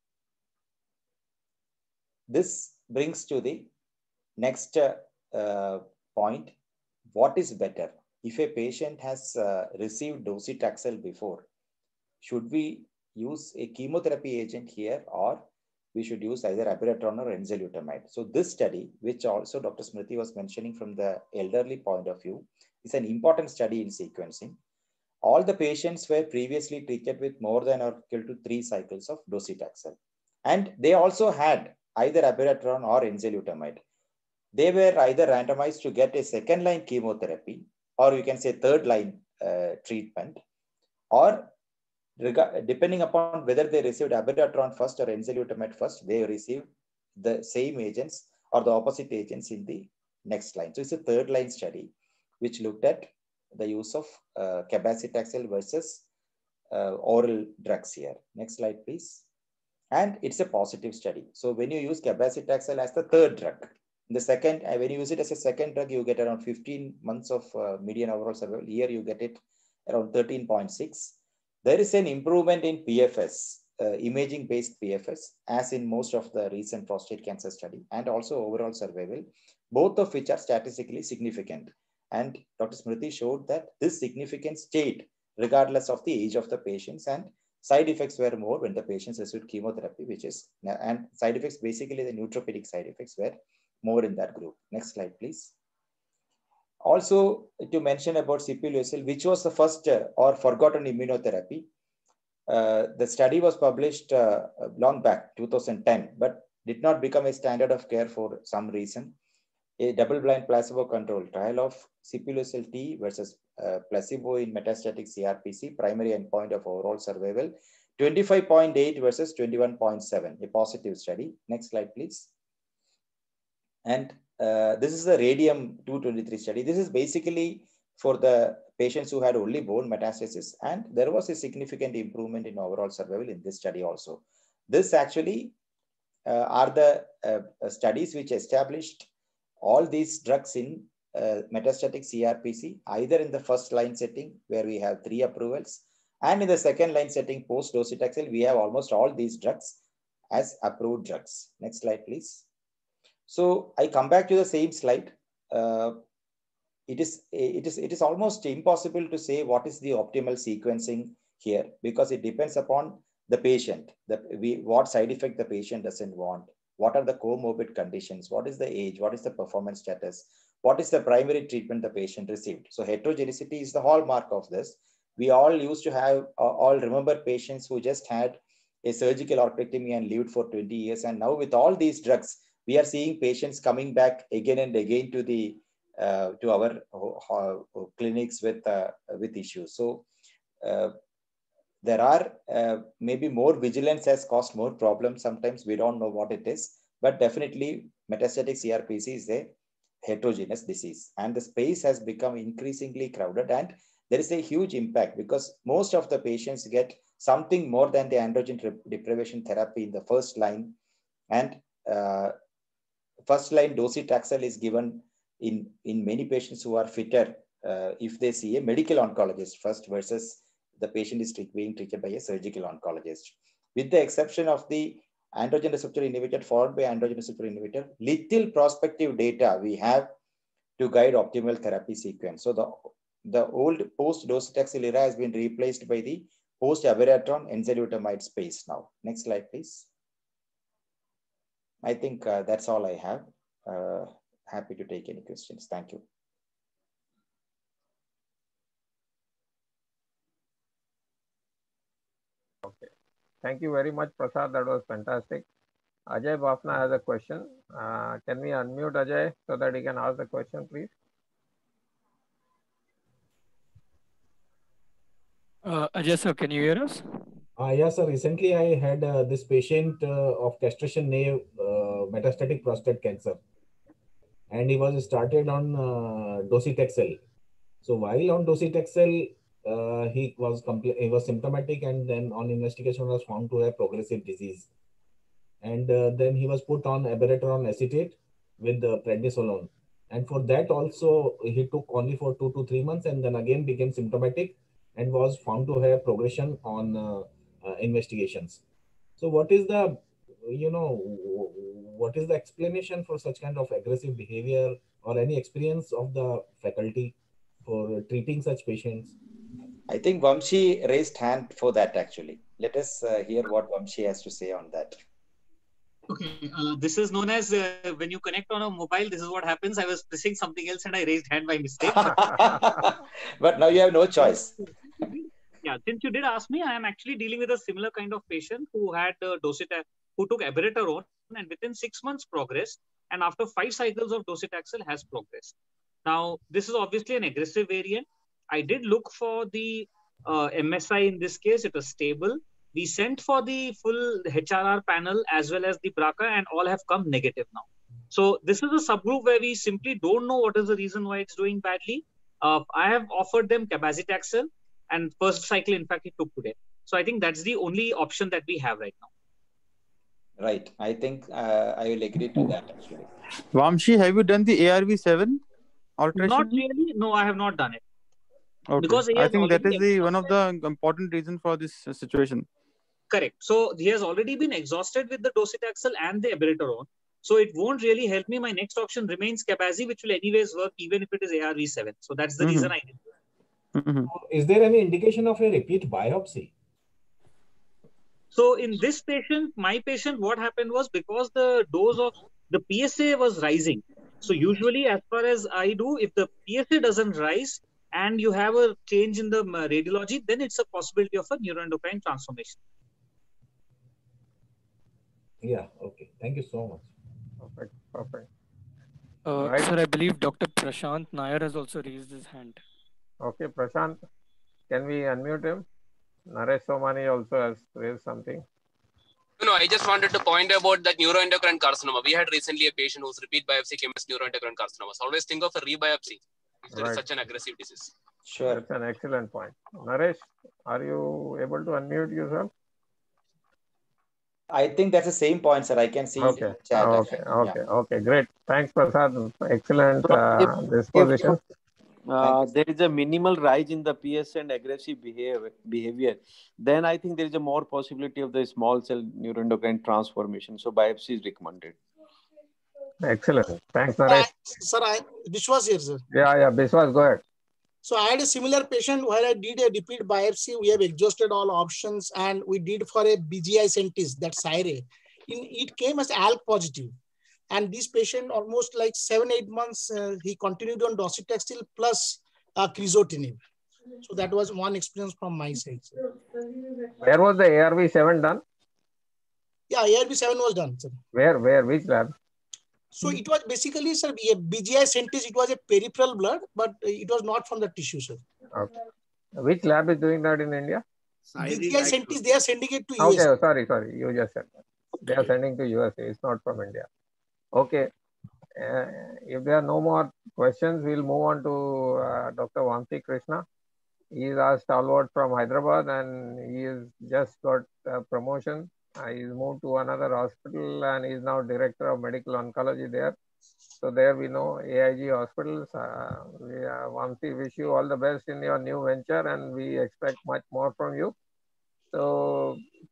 This brings to the next point. What is better? If a patient has received docetaxel before, should we use a chemotherapy agent here, or we should use either abiraterone or enzalutamide? So this study, which also Dr. Smriti was mentioning from the elderly point of view, is an important study in sequencing. All the patients were previously treated with more than or equal to 3 cycles of docetaxel. And they also had either abiraterone or enzalutamide. They were either randomized to get a second line chemotherapy, or you can say third line treatment, or depending upon whether they received abiraterone first or enzalutamide first, they received the same agents or the opposite agents in the next line. So it's a third line study which looked at the use of cabazitaxel versus oral drugs here. Next slide, please. And it's a positive study. So when you use cabazitaxel as the third drug, the second, when you use it as a second drug, you get around 15 months of median overall survival. Here you get it around 13.6. There is an improvement in PFS, imaging-based PFS, as in most of the recent prostate cancer study, and also overall survival, both of which are statistically significant. And Dr. Smriti showed that this significance stayed regardless of the age of the patients, and side effects were more when the patients received chemotherapy, and side effects, basically the neutropenic side effects, were more in that group. Next slide, please. Also, to mention about sipuleucel, which was the first or forgotten immunotherapy. The study was published long back, 2010, but did not become a standard of care for some reason. A double-blind placebo-controlled trial of sipuleucel T versus placebo in metastatic CRPC, primary endpoint of overall survival, 25.8 versus 21.7, a positive study. Next slide, please. And this is the radium 223 study. This is basically for the patients who had only bone metastasis, and there was a significant improvement in overall survival in this study also. This actually are the studies which established all these drugs in metastatic CRPC, either in the first line setting where we have 3 approvals, and in the second line setting post docetaxel, we have almost all these drugs as approved drugs. Next slide, please. So I come back to the same slide. It is almost impossible to say what is the optimal sequencing here, because it depends upon the patient, what side effect the patient doesn't want, what are the comorbid conditions, what is the age, what is the performance status, what is the primary treatment the patient received. So heterogeneity is the hallmark of this. We all used to have, all remember patients who just had a surgical orchidectomy and lived for 20 years. And now with all these drugs, we are seeing patients coming back again and again to our clinics with issues. So there are maybe more vigilance has caused more problems. Sometimes we don't know what it is, but definitely metastatic CRPC is a heterogeneous disease, and the space has become increasingly crowded, and there is a huge impact because most of the patients get something more than the androgen deprivation therapy in the first line, and first line docetaxel is given in many patients who are fitter if they see a medical oncologist first versus the patient is being treated by a surgical oncologist. With the exception of the androgen receptor inhibitor followed by androgen receptor inhibitor. Little prospective data we have to guide optimal therapy sequence. So the old post-docetaxel era has been replaced by the post-abiraterone enzalutamide space now. Next slide, please. I think that's all I have. Happy to take any questions. Thank you. Okay. Thank you very much, Prasad. That was fantastic. Ajay Bafna has a question. Can we unmute Ajay so that he can ask the question, please? Ajay sir, can you hear us? Yes, sir. Recently, I had this patient of castration-naive metastatic prostate cancer, and he was started on docetaxel. So while on docetaxel, he was symptomatic, and then on investigation was found to have progressive disease. And then he was put on abiraterone acetate with prednisolone. And for that also, he took only for 2 to 3 months, and then again became symptomatic and was found to have progression on investigations. So what is the, what is the explanation for such kind of aggressive behavior, or any experience of the faculty for treating such patients? I think Vamshi raised hand for that actually. Let us hear what Vamshi has to say on that. Okay, this is known as when you connect on a mobile, this is what happens. I was pressing something else and I raised hand by mistake. But now you have no choice. Yeah, since you did ask me, I am actually dealing with a similar kind of patient who had who took abiraterone and within 6 months progressed, and after 5 cycles of docetaxel has progressed. Now, this is obviously an aggressive variant. I did look for the MSI in this case. It was stable. We sent for the full HRR panel as well as the BRCA, and all have come negative now. So this is a subgroup where we simply don't know what is the reason why it's doing badly. I have offered them cabazitaxel, and first cycle, in fact, it took today. So I think that's the only option that we have right now. Right. I think I will agree to that actually. Vamshi, have you done the ARV7 alteration? Not really. No, I have not done it. Okay. Because I think that is one of the important reasons for this situation. Correct. So he has already been exhausted with the docetaxel and the abiraterone. So it won't really help me. My next option remains Cabazi, which will anyways work even if it is ARV7. So that's the reason I did it. Is there any indication of a repeat biopsy? So in this patient, my patient, what happened was because the dose of the PSA was rising. So usually, as far as I do, if the PSA doesn't rise and you have a change in the radiology, then it's a possibility of a neuroendocrine transformation. Yeah, okay. Thank you so much. Perfect, perfect. Sir, I believe Dr. Prashant Nair has also raised his hand. Okay, Prashant, can we unmute him? Naresh Somani also has raised something. No, I just wanted to point about that neuroendocrine carcinoma. We had recently a patient whose repeat biopsy came as neuroendocrine carcinoma. So always think of a rebiopsy if there is such an aggressive disease. Sure. That's an excellent point. Naresh, are you able to unmute yourself? I think that's the same point, sir. I can see okay. in the chat. Okay, great. Thanks, Prasad. Excellent disposition. There is a minimal rise in the PS and aggressive behavior, then I think there is a more possibility of the small cell neuroendocrine transformation. So biopsy is recommended. Excellent. Thanks, Naresh. Sir, Biswas here, sir. Yeah, Biswas, go ahead. So I had a similar patient where I did a repeat biopsy. We have exhausted all options and we did for a BGI Centis, that's SIRE. It came as ALK positive. And this patient, almost like 7-8 months, he continued on docetaxel plus crizotinib. So that was one experience from my side. Where was the ARV7 done? Yeah, ARV7 was done, sir. Where, which lab? So it was basically, sir, a BGI Centis, it was a peripheral blood, but it was not from the tissue, sir. Okay. Which lab is doing that in India? BGI Centis, they are sending it to USA. Okay, sorry, you just said that. They are sending to USA, it's not from India. Okay. If there are no more questions, we'll move on to Dr. Vamsi Krishna. He is our stalwart from Hyderabad and he has just got promotion. He's moved to another hospital and he's now director of medical oncology there. So there we know AIG hospitals. Vamsi, wish you all the best in your new venture and we expect much more from you. So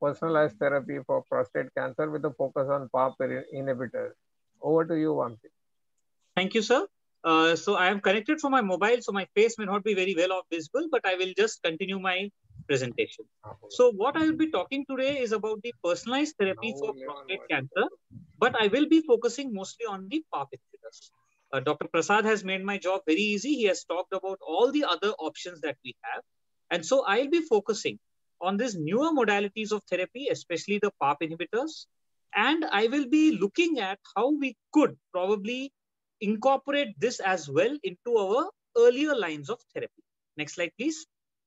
personalized therapy for prostate cancer with a focus on PARP inhibitors. Over to you, Vamsi. Thank you, sir. So I am connected from my mobile, so my face may not be very well visible, but I will just continue my presentation. So what I will be talking today is about the personalized therapy for prostate cancer, but I will be focusing mostly on the PARP inhibitors. Dr. Prasad has made my job very easy. He has talked about all the other options that we have. And so I'll be focusing on these newer modalities of therapy, especially the PARP inhibitors. And I will be looking at how we could probably incorporate this as well into our earlier lines of therapy. Next slide, please.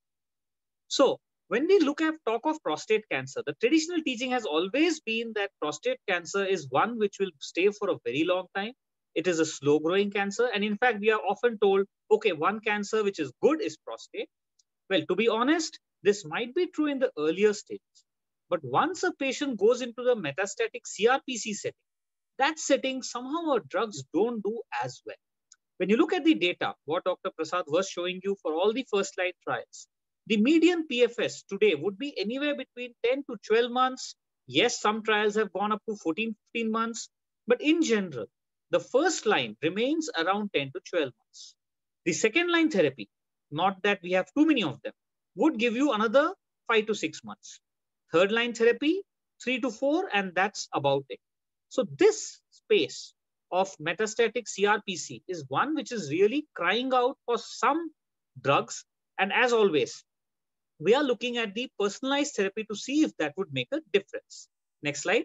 So when we talk of prostate cancer, the traditional teaching has always been that prostate cancer is one which will stay for a very long time. It is a slow growing cancer. And in fact, we are often told, okay, one cancer which is good is prostate. Well, to be honest, this might be true in the earlier stages. But once a patient goes into the metastatic CRPC setting, that setting, somehow our drugs don't do as well. When you look at the data, what Dr. Prasad was showing you for all the first line trials, the median PFS today would be anywhere between 10 to 12 months. Yes, some trials have gone up to 14, 15 months. But in general, the first line remains around 10 to 12 months. The second line therapy, not that we have too many of them, would give you another 5 to 6 months. Third line therapy, 3 to 4, and that's about it. So this space of metastatic CRPC is one which is really crying out for some drugs. And as always, we are looking at the personalized therapy to see if that would make a difference. Next slide.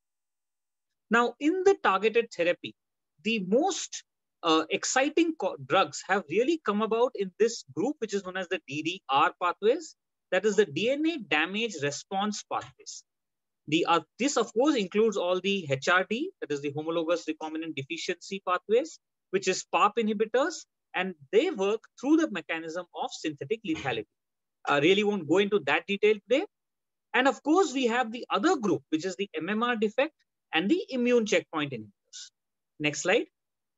Now, in the targeted therapy, the most exciting drugs have really come about in this group, which is known as the DDR pathways. That is the DNA damage response pathways. This, of course, includes all the HRD, that is the homologous recombinant deficiency pathways, which is PARP inhibitors, and they work through the mechanism of synthetic lethality. I really won't go into that detail today. And of course, we have the other group, which is the MMR defect and the immune checkpoint inhibitors. Next slide.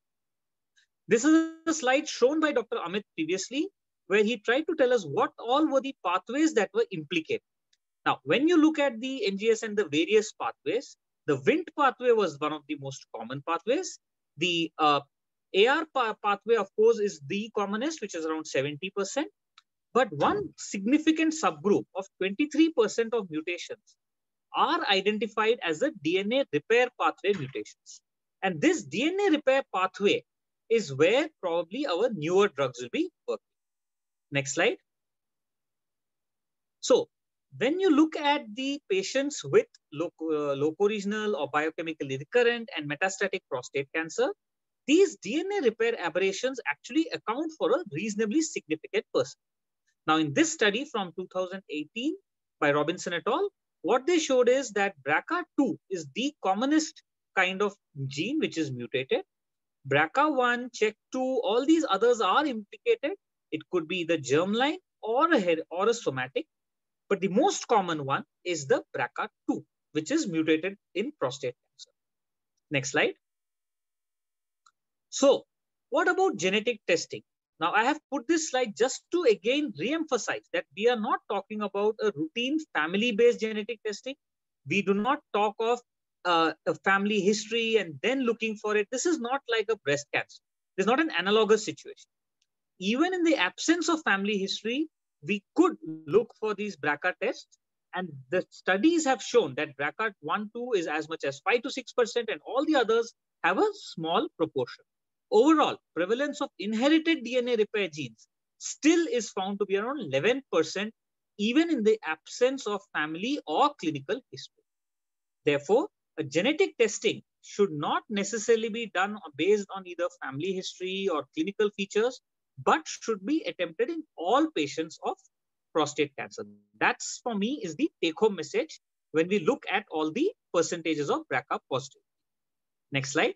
This is a slide shown by Dr. Amit previously, where he tried to tell us what all were the pathways that were implicated. Now, when you look at the NGS and the various pathways, the Wnt pathway was one of the most common pathways. The AR pathway, of course, is the commonest, which is around 70%. But one significant subgroup of 23% of mutations are identified as the DNA repair pathway mutations. And this DNA repair pathway is where probably our newer drugs will be working. Next slide. So, when you look at the patients with locoregional or biochemically recurrent and metastatic prostate cancer, these DNA repair aberrations actually account for a reasonably significant percent. Now, in this study from 2018 by Robinson et al., what they showed is that BRCA2 is the commonest kind of gene which is mutated. BRCA1, CHEK2, all these others are implicated. It could be the germline or a somatic. But the most common one is the BRCA2, which is mutated in prostate cancer. Next slide. So, what about genetic testing? Now, I have put this slide just to again re-emphasize that we are not talking about a routine family-based genetic testing. We do not talk of a family history and then looking for it. This is not like a breast cancer. This is not an analogous situation. Even in the absence of family history, we could look for these BRCA tests, and the studies have shown that BRCA1, 2 is as much as 5 to 6%, and all the others have a small proportion. Overall, prevalence of inherited DNA repair genes still is found to be around 11%, even in the absence of family or clinical history. Therefore, a genetic testing should not necessarily be done based on either family history or clinical features, but should be attempted in all patients of prostate cancer. That's, for me, is the take-home message when we look at all the percentages of BRCA positive. Next slide.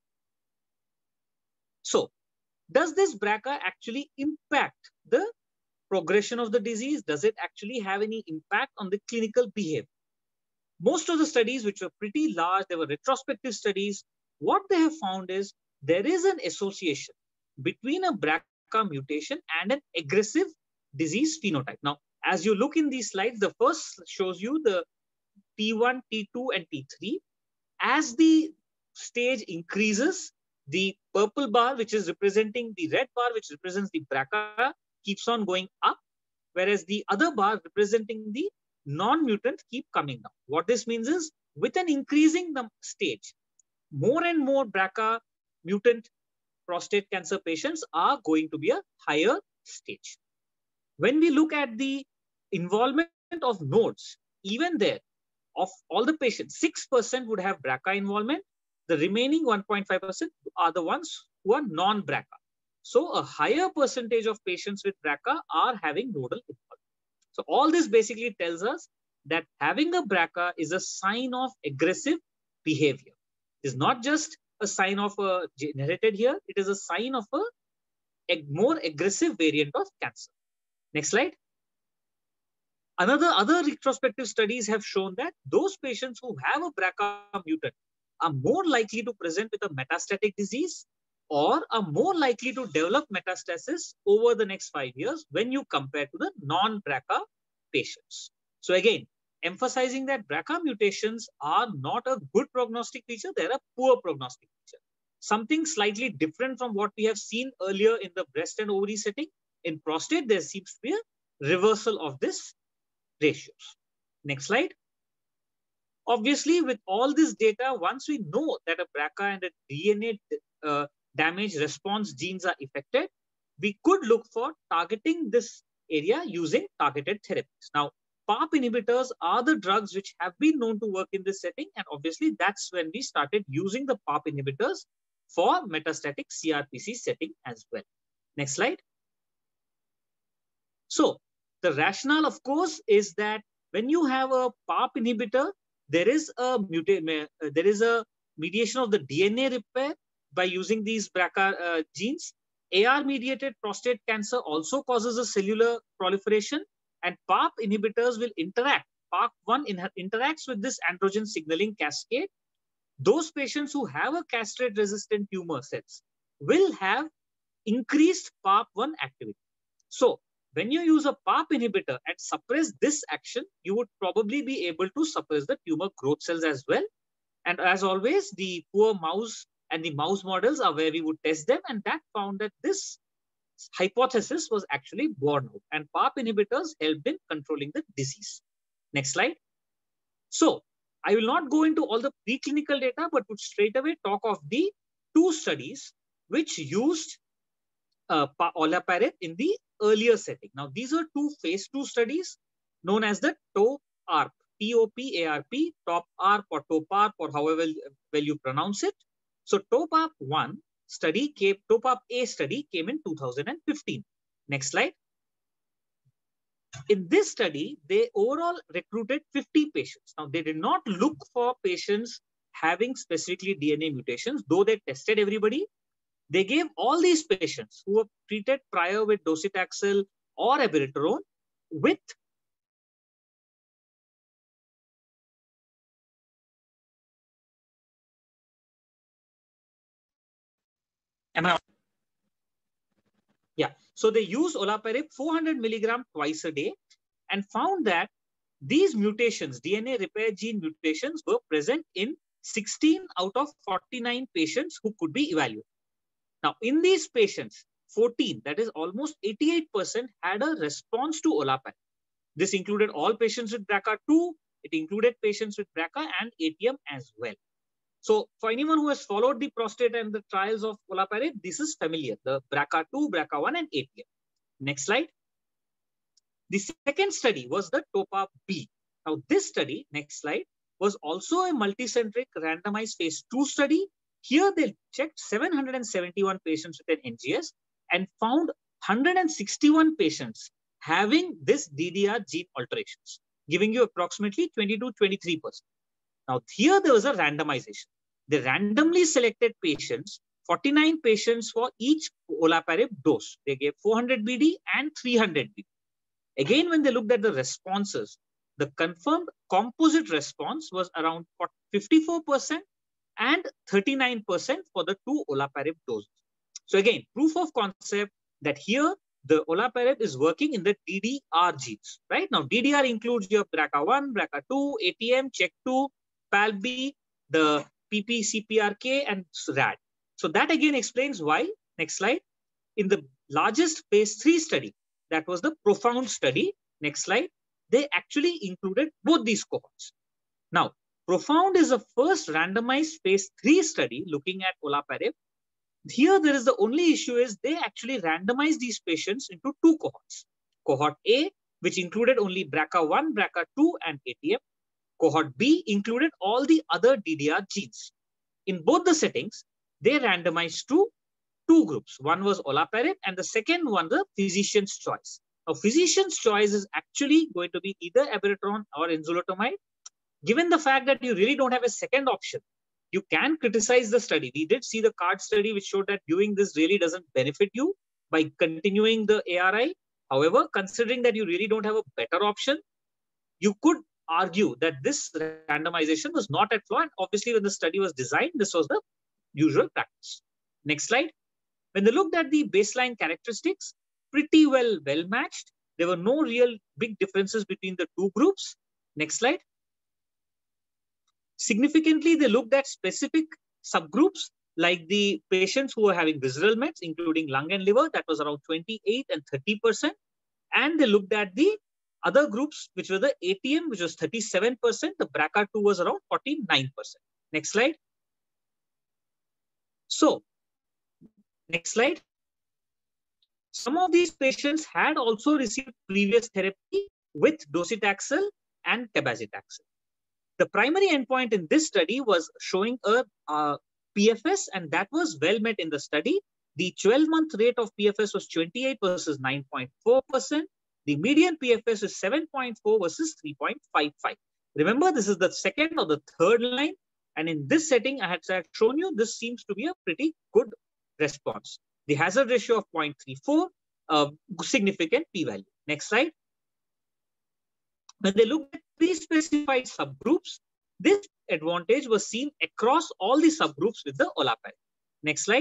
So, does this BRCA actually impact the progression of the disease? Does it actually have any impact on the clinical behavior? Most of the studies, which were pretty large, they were retrospective studies, what they have found is there is an association between a BRCA mutation and an aggressive disease phenotype. Now, as you look in these slides, the first shows you the T1, T2, and T3. As the stage increases, the purple bar, which is representing the red bar, which represents the BRCA, keeps on going up, whereas the other bar representing the non-mutant keep coming down. What this means is, with an increasing stage, more and more BRCA mutant prostate cancer patients are going to be a higher stage. When we look at the involvement of nodes, even there, of all the patients, 6% would have BRCA involvement. The remaining 1.5% are the ones who are non-BRCA. So a higher percentage of patients with BRCA are having nodal involvement. So all this basically tells us that having a BRCA is a sign of aggressive behavior. It is not just a sign of a inherited here, it is a sign of a more aggressive variant of cancer. Next slide. Other retrospective studies have shown that those patients who have a BRCA mutant are more likely to present with a metastatic disease or are more likely to develop metastasis over the next 5 years when you compare to the non-BRCA patients. So again, emphasizing that BRCA mutations are not a good prognostic feature, they're a poor prognostic feature. Something slightly different from what we have seen earlier in the breast and ovary setting. In prostate, there seems to be a reversal of this ratios. Next slide. Obviously, with all this data, once we know that a BRCA and a DNA damage response genes are affected, we could look for targeting this area using targeted therapies. Now, PARP inhibitors are the drugs which have been known to work in this setting, and obviously that's when we started using the PARP inhibitors for metastatic CRPC setting as well. Next slide. So, the rationale, of course, is that when you have a PARP inhibitor, there is a mediation of the DNA repair by using these BRCA genes. AR-mediated prostate cancer also causes a cellular proliferation, and PARP inhibitors will interact. PARP1 interacts with this androgen signaling cascade. Those patients who have a castrate-resistant tumor cells will have increased PARP1 activity. So, when you use a PARP inhibitor and suppress this action, you would probably be able to suppress the tumor growth cells as well. And as always, the poor mouse and the mouse models are where we would test them, and that found that this hypothesis was actually borne out, and PARP inhibitors helped in controlling the disease. Next slide. So, I will not go into all the preclinical data, but would straight away talk of the 2 studies which used olaparib in the earlier setting. Now, these are 2 phase 2 studies known as the TOPARP, T-O-P-A-R-P, TOPARP or TOPARP or however well you pronounce it. So, TOPARP-1 study came, TOPARP-A study came in 2015. Next slide. In this study, they overall recruited 50 patients. Now, they did not look for patients having specifically DNA mutations, though they tested everybody. They gave all these patients who were treated prior with docetaxel or abiraterone with So they used olaparib 400 milligram twice a day and found that these mutations, DNA repair gene mutations, were present in 16 out of 49 patients who could be evaluated. Now, in these patients, 14, that is almost 88%, had a response to olaparib. This included all patients with BRCA2, it included patients with BRCA and ATM as well. So for anyone who has followed the prostate and the trials of olaparib, this is familiar, the BRCA2, BRCA1 and ATM. Next slide. The second study was the TOPARP-B. Now this study, next slide, was also a multicentric randomized phase 2 study. Here they checked 771 patients with an NGS and found 161 patients having this DDR gene alterations, giving you approximately 20 to 23%. Now here there was a randomization. They randomly selected patients, 49 patients for each olaparib dose. They gave 400 BD and 300 BD. Again, when they looked at the responses, the confirmed composite response was around 54% and 39% for the 2 olaparib doses. So again, proof of concept that here the olaparib is working in the DDR genes, right? Now, DDR includes your BRCA1, BRCA2, ATM, CHEK2, PALB, the PPCPRK, and RAD. So that again explains why. Next slide. In the largest phase 3 study, that was the PROFOUND study. Next slide. They actually included both these cohorts. Now, PROFOUND is the first randomized phase 3 study looking at olaparib. Here, there is the only issue is they actually randomized these patients into 2 cohorts. Cohort A, which included only BRCA1, BRCA2, and ATM. Cohort B included all the other DDR genes. In both the settings, they randomized to 2 groups. One was olaparib, and the second one, the physician's choice. Now, physician's choice is actually going to be either abiraterone or enzalutamide. Given the fact that you really don't have a second option, you can criticize the study. We did see the CARD study, which showed that doing this really doesn't benefit you by continuing the ARI. However, considering that you really don't have a better option, you could argue that this randomization was not at flaw. And obviously, when the study was designed, this was the usual practice. Next slide. When they looked at the baseline characteristics, pretty well matched. There were no real big differences between the 2 groups. Next slide. Significantly, they looked at specific subgroups like the patients who were having visceral mets, including lung and liver, that was around 28 and 30%. And they looked at the other groups, which were the ATM, which was 37%. The BRCA2 was around 49%. Next slide. So, next slide. Some of these patients had also received previous therapy with docetaxel and cabazitaxel. The primary endpoint in this study was showing a PFS, and that was well met in the study. The 12-month rate of PFS was 28 versus 9.4%. The median PFS is 7.4 versus 3.55. Remember, this is the second or the third line. And in this setting, I had shown you, this seems to be a pretty good response. The hazard ratio of 0.34, significant p-value. Next slide. When they looked at pre-specified subgroups, this advantage was seen across all the subgroups with the olaparib. Next slide.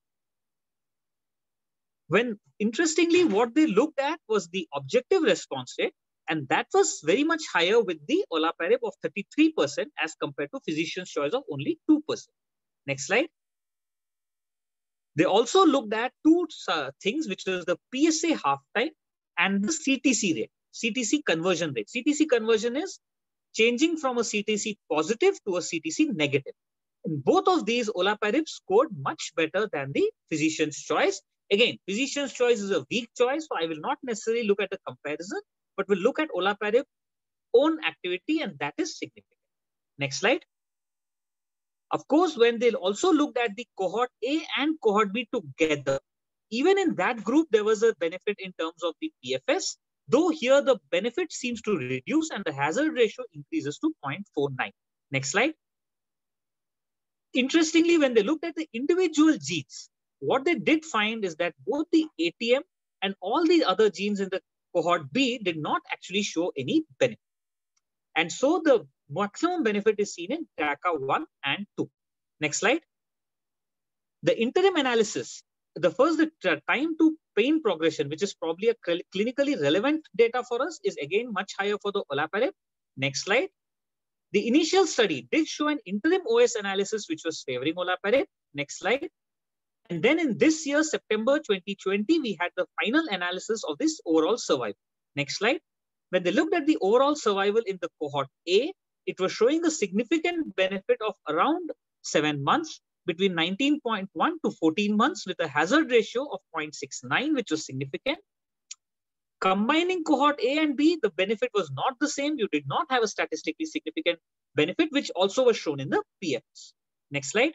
When interestingly, what they looked at was the objective response rate, and that was very much higher with the olaparib of 33% as compared to physician's choice of only 2%. Next slide. They also looked at 2 things, which was the PSA half-time and the CTC rate. CTC conversion rate. CTC conversion is changing from a CTC positive to a CTC negative. In both of these, olaparib scored much better than the physician's choice. Again, physician's choice is a weak choice, so I will not necessarily look at the comparison, but we'll look at olaparib's own activity, and that is significant. Next slide. Of course, when they also looked at the cohort A and cohort B together, even in that group, there was a benefit in terms of the PFS. Though here the benefit seems to reduce and the hazard ratio increases to 0.49. Next slide. Interestingly, when they looked at the individual genes, what they did find is that both the ATM and all the other genes in the cohort B did not actually show any benefit. And so the maximum benefit is seen in BRCA1 and 2. Next slide. The interim analysis, the first, the time to pain progression, which is probably a clinically relevant data for us, is again much higher for the olaparib. Next slide. The initial study did show an interim OS analysis, which was favoring olaparib. Next slide. And then in this year, September 2020, we had the final analysis of this overall survival. Next slide. When they looked at the overall survival in the cohort A, it was showing a significant benefit of around 7 months, between 19.1 to 14 months, with a hazard ratio of 0.69, which was significant. Combining cohort A and B, the benefit was not the same. You did not have a statistically significant benefit, which also was shown in the PFS. Next slide.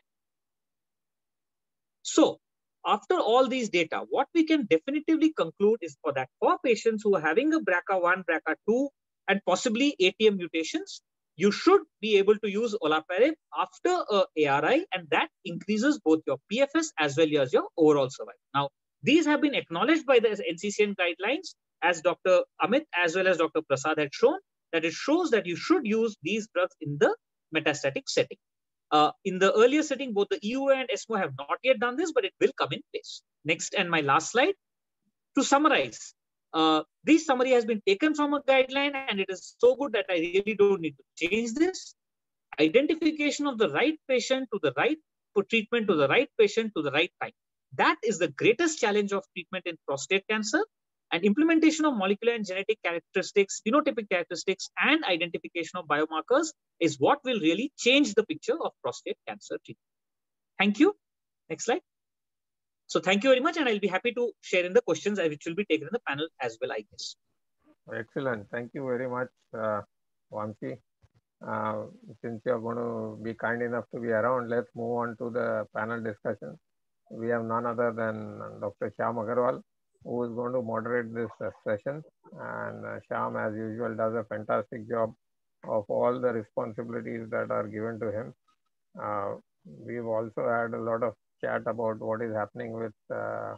So, after all these data, what we can definitively conclude is for that for patients who are having a BRCA1, BRCA2, and possibly ATM mutations, you should be able to use olaparib after a ARI, and that increases both your PFS as well as your overall survival. Now, these have been acknowledged by the NCCN guidelines, as Dr. Amit as well as Dr. Prasad had shown, that it shows that you should use these drugs in the metastatic setting. In the earlier setting, both the EUA and ESMO have not yet done this, but it will come in place. Next, and my last slide. to summarize, this summary has been taken from a guideline and it is so good that I really don't need to change this. Identification of the right patient to the right for treatment to the right patient to the right time. That is the greatest challenge of treatment in prostate cancer. And implementation of molecular and genetic characteristics, phenotypic characteristics, and identification of biomarkers is what will really change the picture of prostate cancer treatment. Thank you. Next slide. So thank you very much, and I'll be happy to share in the questions which will be taken in the panel as well, I guess. Excellent. Thank you very much, Vamshi. Since you're going to be kind enough to be around, let's move on to the panel discussion. We have none other than Dr. Shyam Agarwal, who is going to moderate this session. And Shyam, as usual, does a fantastic job of all the responsibilities that are given to him. We've also had a lot of chat about what is happening with the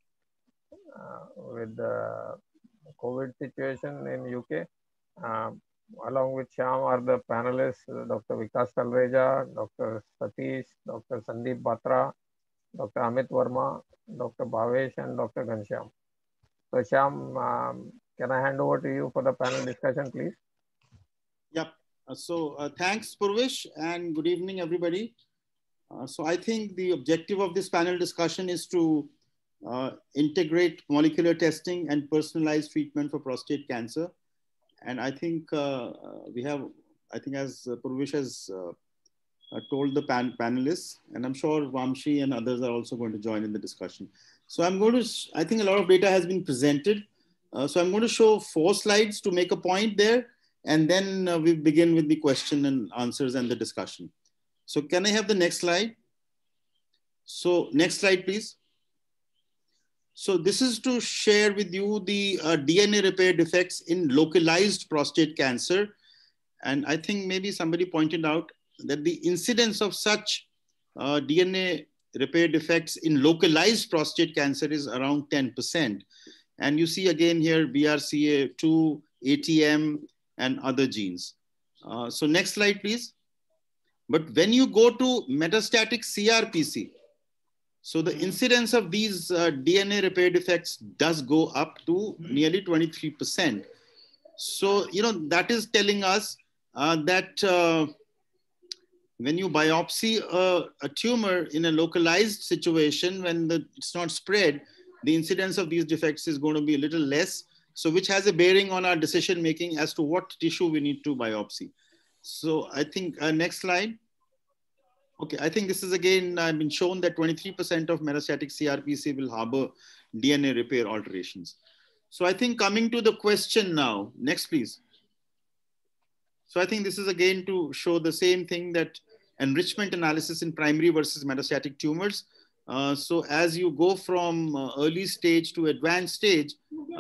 COVID situation in UK. Along with Shyam are the panelists, Dr. Vikas Talreja, Dr. Satish, Dr. Sandeep Batra, Dr. Amit Verma, Dr. Bhavesh, and Dr. Ghanshyam. So Shyam, can I hand over to you for the panel discussion, please? Yep. Thanks, Purvish, and good evening, everybody. So I think the objective of this panel discussion is to integrate molecular testing and personalized treatment for prostate cancer. And I think we have, as Purvish has told the panelists, and I'm sure Vamshi and others are also going to join in the discussion. So I'm going to, I think a lot of data has been presented. So I'm going to show 4 slides to make a point there, and then we begin with the question and answers and the discussion. So can I have the next slide? So next slide, please. So this is to share with you the DNA repair defects in localized prostate cancer. And I think maybe somebody pointed out that the incidence of such DNA repair defects in localized prostate cancer is around 10%. And you see again here BRCA2, ATM, and other genes. So next slide, please. But when you go to metastatic CRPC, so the incidence of these DNA repair defects does go up to nearly 23%. So, you know, that is telling us that when you biopsy a tumor in a localized situation, when it's not spread, the incidence of these defects is going to be a little less. So which has a bearing on our decision making as to what tissue we need to biopsy. So I think next slide. Okay, I think this is again, I've been shown that 23% of metastatic CRPC will harbor DNA repair alterations. So I think coming to the question now, next please. So I think this is again to show the same thing, that enrichment analysis in primary versus metastatic tumors. So as you go from early stage to advanced stage,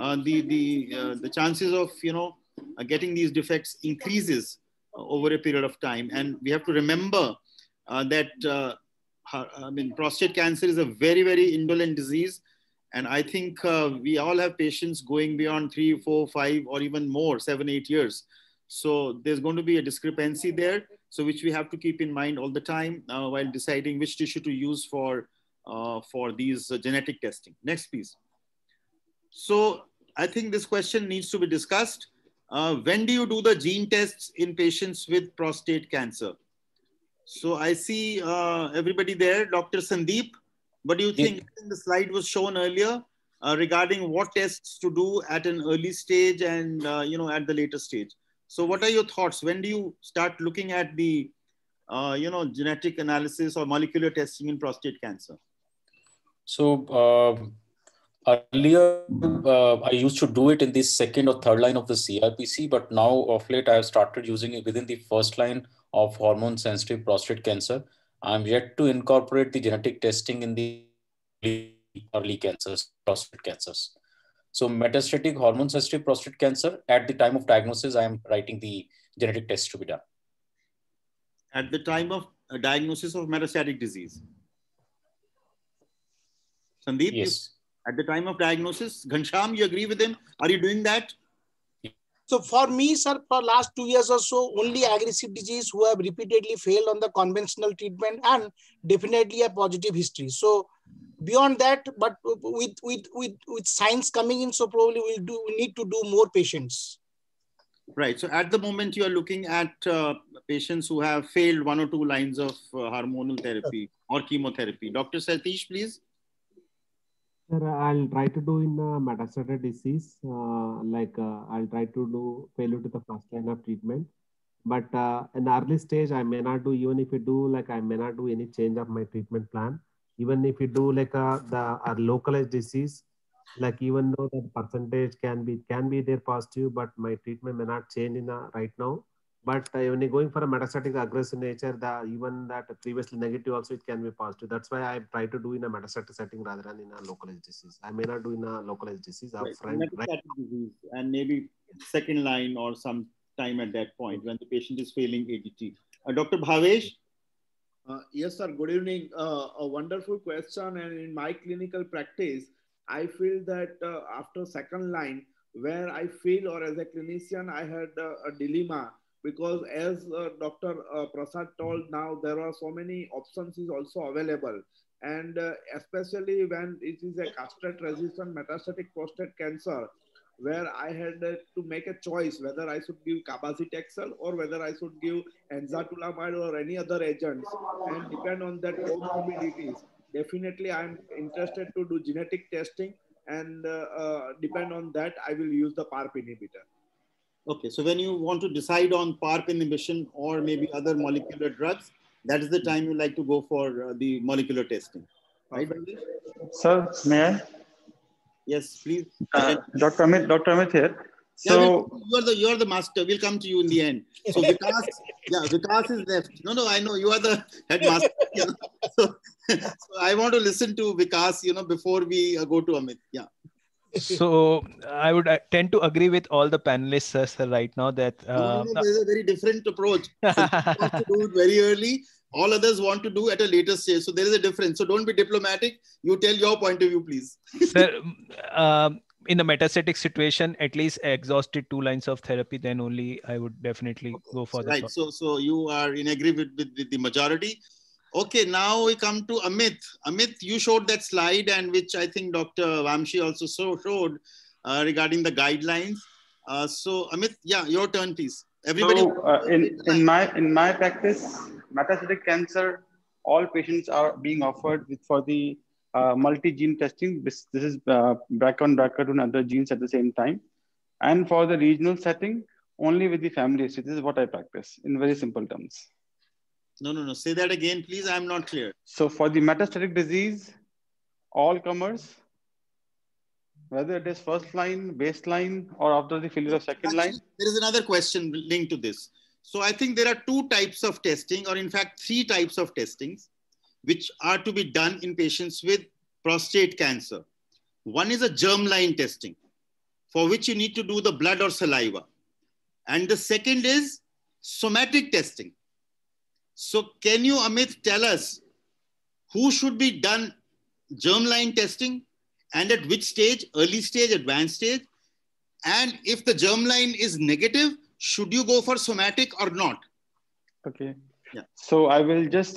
the chances of, you know, getting these defects increases over a period of time. And we have to remember that prostate cancer is a very, very indolent disease. And I think we all have patients going beyond 3, 4, 5, or even more, 7, 8 years. So there's going to be a discrepancy there. So which we have to keep in mind all the time while deciding which tissue to use for these genetic testing. Next, please. So I think this question needs to be discussed. When do you do the gene tests in patients with prostate cancer? So I see everybody there. Dr. Sandeep, what do you think? I think the slide was shown earlier regarding what tests to do at an early stage and you know, at the later stage. So what are your thoughts? When do you start looking at the you know, genetic analysis or molecular testing in prostate cancer? So earlier, I used to do it in the 2nd or 3rd line of the CRPC, but now of late I have started using it within the 1st line of hormone-sensitive prostate cancer. I'm yet to incorporate the genetic testing in the early cancers, prostate cancers. So metastatic hormone-sensitive prostate cancer, at the time of diagnosis, I am writing the genetic test to be done. At the time of diagnosis of metastatic disease? Sandeep, yes. At the time of diagnosis, Ghanshyam, you agree with him? Are you doing that? So for me, sir, for last 2 years or so, only aggressive disease who have repeatedly failed on the conventional treatment and definitely a positive history. So beyond that, but with science coming in, so probably we need to do more patients. Right. So at the moment, you are looking at patients who have failed 1 or 2 lines of hormonal therapy or chemotherapy. Dr. Satish, please. Sir, I'll try to do in metastatic disease, I'll try to do failure to the first line of treatment. But in the early stage, I may not do, even if you do, I may not do any change of my treatment plan. Even if you do the localized disease, even though the percentage can be there positive, but my treatment may not change in right now. But when you're going for a metastatic aggressive nature, even that previously negative also, it can be positive. That's why I try to do in a metastatic setting rather than in a localized disease. I may not do in a localized disease. Right. Metastatic disease and maybe second line or some time at that point when the patient is failing ADT. Dr. Bhavesh? Yes, sir. Good evening. A wonderful question. And in my clinical practice, I feel that after second line, where I feel, or as a clinician, I had a dilemma, because as Dr. Prasad told, now there are so many options is also available. And especially when it is a castrate-resistant metastatic prostate cancer, where I had to make a choice whether I should give cabazitaxel or whether I should give enzalutamide or any other agents, and depend on that comorbidities. Definitely, I'm interested to do genetic testing, and depend on that, I will use the PARP inhibitor. Okay, so when you want to decide on PARP inhibition or maybe other molecular drugs, that is the time you like to go for the molecular testing, right? Sir, may I? Yes, please. Dr. Amit here. So you are the master. We'll come to you in the end. So Vikas, Vikas is left. No, I know you are the headmaster. So I want to listen to Vikas, before we go to Amit. Yeah. So I would tend to agree with all the panelists, sir, right now that no, there's a very different approach. So you want to do it very early. All others want to do at a later stage. So there is a difference. So don't be diplomatic. You tell your point of view, please. Sir, in a metastatic situation, at least exhausted 2 lines of therapy, then only I would definitely go for right. So you are in agreement with the majority. Okay, now we come to Amit. Amit, you showed that slide, and which I think Dr. Vamshi also showed regarding the guidelines. So Amit, your turn, please. Everybody. So, in my practice, metastatic cancer, all patients are being offered for the multi-gene testing. This is BRCA1, and other genes at the same time. And for the regional setting, only with the family history. This is what I practice in very simple terms. No. Say that again, please. I'm not clear. So for the metastatic disease, all comers, whether it is first line, baseline, or after the failure of second line. There is another question linked to this. So I think there are 2 types of testing, or in fact 3 types of testings, which are to be done in patients with prostate cancer. One is a germline testing, for which you need to do the blood or saliva. And the second is somatic testing. So can you, Amit, tell us who should be done germline testing and at which stage, early stage, advanced stage? And if the germline is negative, should you go for somatic or not? Okay. Yeah. So I will just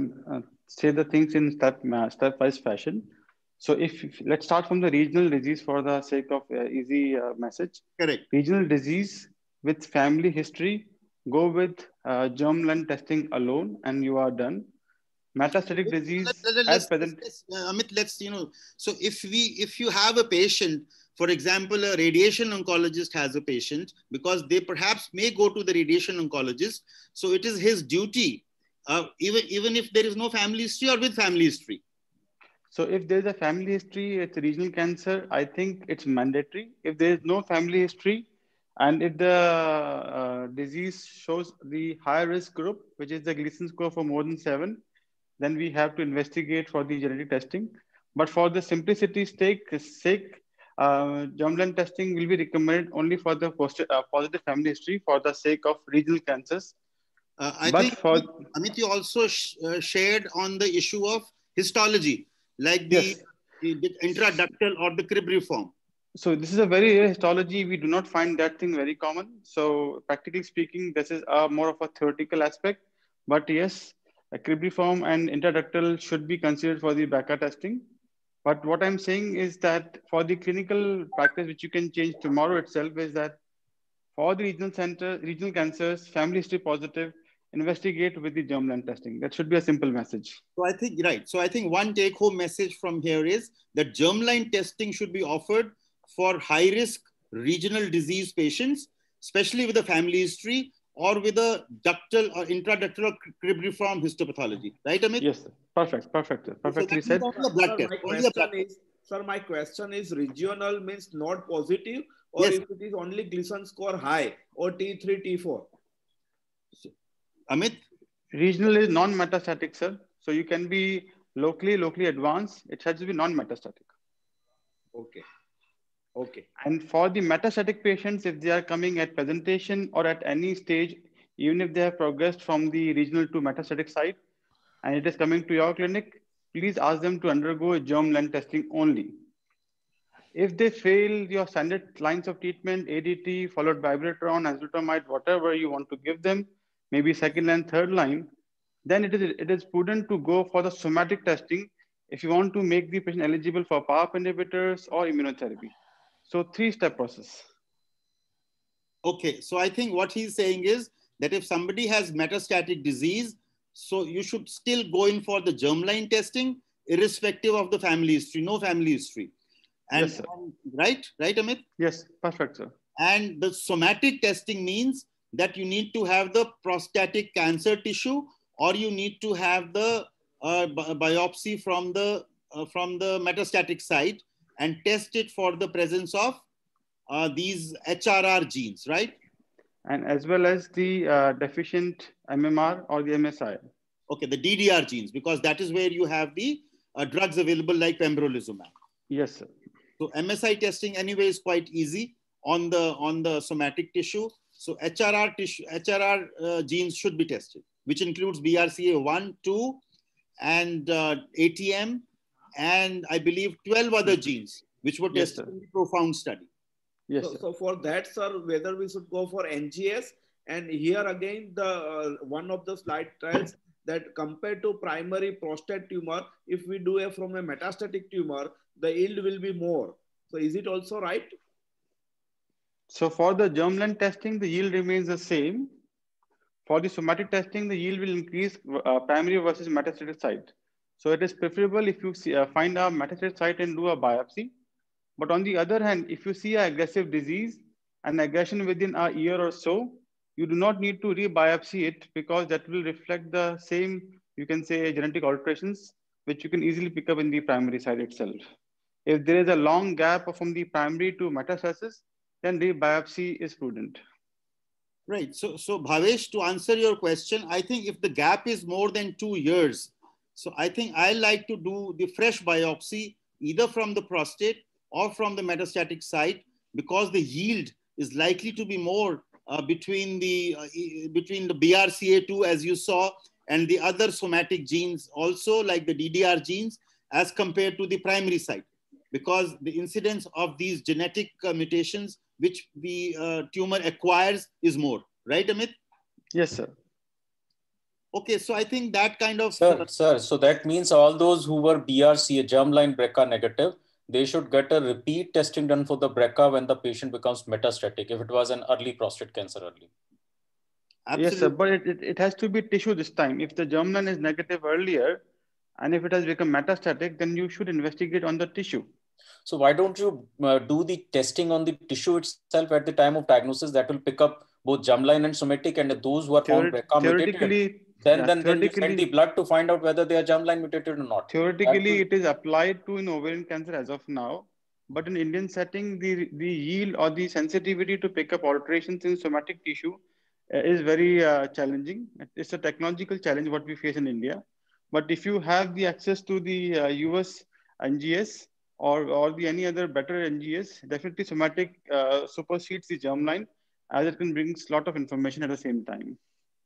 say the things in stepwise fashion. So let's start from the regional disease for the sake of easy message. Correct. Regional disease with family history, go with germline testing alone, and you are done. Metastatic disease at present. Amit, so if you have a patient, for example, a radiation oncologist has a patient, because they perhaps may go to the radiation oncologist. So it is his duty, even if there is no family history or with family history. So if there is a family history, it's a regional cancer, I think it's mandatory. If there is no family history, and if the disease shows the high risk group, which is the Gleason score for more than 7, then we have to investigate for the genetic testing. But for the simplicity's sake, germline testing will be recommended only for the positive family history for the sake of regional cancers. I think, Amit, you also shared on the issue of histology, like the intraductal or the cribriform. So this is a very rare histology. We do not find that thing very common. So practically speaking, this is more of a theoretical aspect. But yes, a cribriform and intraductal should be considered for the BRCA testing. But what I'm saying is that for the clinical practice, which you can change tomorrow itself, is that for the regional cancers, family history positive, investigate with the germline testing. That should be a simple message. So I think, right. So I think one take-home message from here is that germline testing should be offered for high-risk regional disease patients, especially with a family history or with a ductal or intraductal or cribriform histopathology. Right, Amit? Yes, sir. Perfect, perfect. Perfectly said. Sir, my question is regional means not positive, or yes, if it is only Gleason score high or T3, T4? Amit? Regional is non-metastatic, sir. So you can be locally advanced. It has to be non-metastatic. Okay. Okay. And for the metastatic patients, if they are coming at presentation or at any stage, even if they have progressed from the regional to metastatic site, and it is coming to your clinic, please ask them to undergo a germline testing only. If they fail your standard lines of treatment, ADT followed by abiraterone, enzalutamide, whatever you want to give them, maybe second line, third line, then it is prudent to go for the somatic testing if you want to make the patient eligible for PARP inhibitors or immunotherapy. So 3-step process. Okay, so I think what he's saying is that if somebody has metastatic disease, so you should still go in for the germline testing, irrespective of the family history, no family history. And, yes, sir. Right, Amit? Yes, perfect, sir. And the somatic testing means that you need to have the prostatic cancer tissue, or you need to have the biopsy from the metastatic site and test it for the presence of these HRR genes, right? And as well as the deficient MMR or the MSI. Okay, the DDR genes, because that is where you have the drugs available like pembrolizumab. Yes, sir. So MSI testing anyway is quite easy on the somatic tissue. So HRR genes should be tested, which includes BRCA1, 2, and ATM, and I believe 12 other genes, which were tested in the PROfound study. Yes. So for that, sir, whether we should go for NGS, and here again, the one of the slide trials that compared to primary prostate tumor, if we do from a metastatic tumor, the yield will be more. So is it also right? So for the germline testing, the yield remains the same. For the somatic testing, the yield will increase primary versus metastatic site. So it is preferable if you find a metastatic site and do a biopsy. But on the other hand, if you see an aggressive disease and aggression within a year or so, you do not need to re-biopsy it, because that will reflect the same, you can say, genetic alterations, which you can easily pick up in the primary side itself. If there is a long gap from the primary to metastasis, then re-biopsy is prudent. Right. So Bhavesh, to answer your question, I think if the gap is more than 2 years, so I think I like to do the fresh biopsy either from the prostate or from the metastatic site, because the yield is likely to be more between the BRCA2, as you saw, and the other somatic genes also, like the DDR genes, as compared to the primary site, because the incidence of these genetic mutations which the tumor acquires is more. Right, Amit? Yes, sir. Okay, so I think that kind of... Sir, so that means all those who were BRCA, germline BRCA negative, they should get a repeat testing done for the BRCA when the patient becomes metastatic, if it was an early prostate cancer early. Absolutely. Yes, sir, but it has to be tissue this time. If the germline is negative earlier, and if it has become metastatic, then you should investigate on the tissue. So why don't you do the testing on the tissue itself at the time of diagnosis? That will pick up both germline and somatic, and those who are found BRCA mutated, then you send the blood to find out whether they are germline mutated or not. Theoretically, it is applied to in ovarian cancer as of now, but in Indian setting, the yield or the sensitivity to pick up alterations in somatic tissue is very challenging. It's a technological challenge what we face in India. But if you have the access to the US NGS or the any other better NGS, definitely somatic supersedes the germline, as it can bring a lot of information at the same time.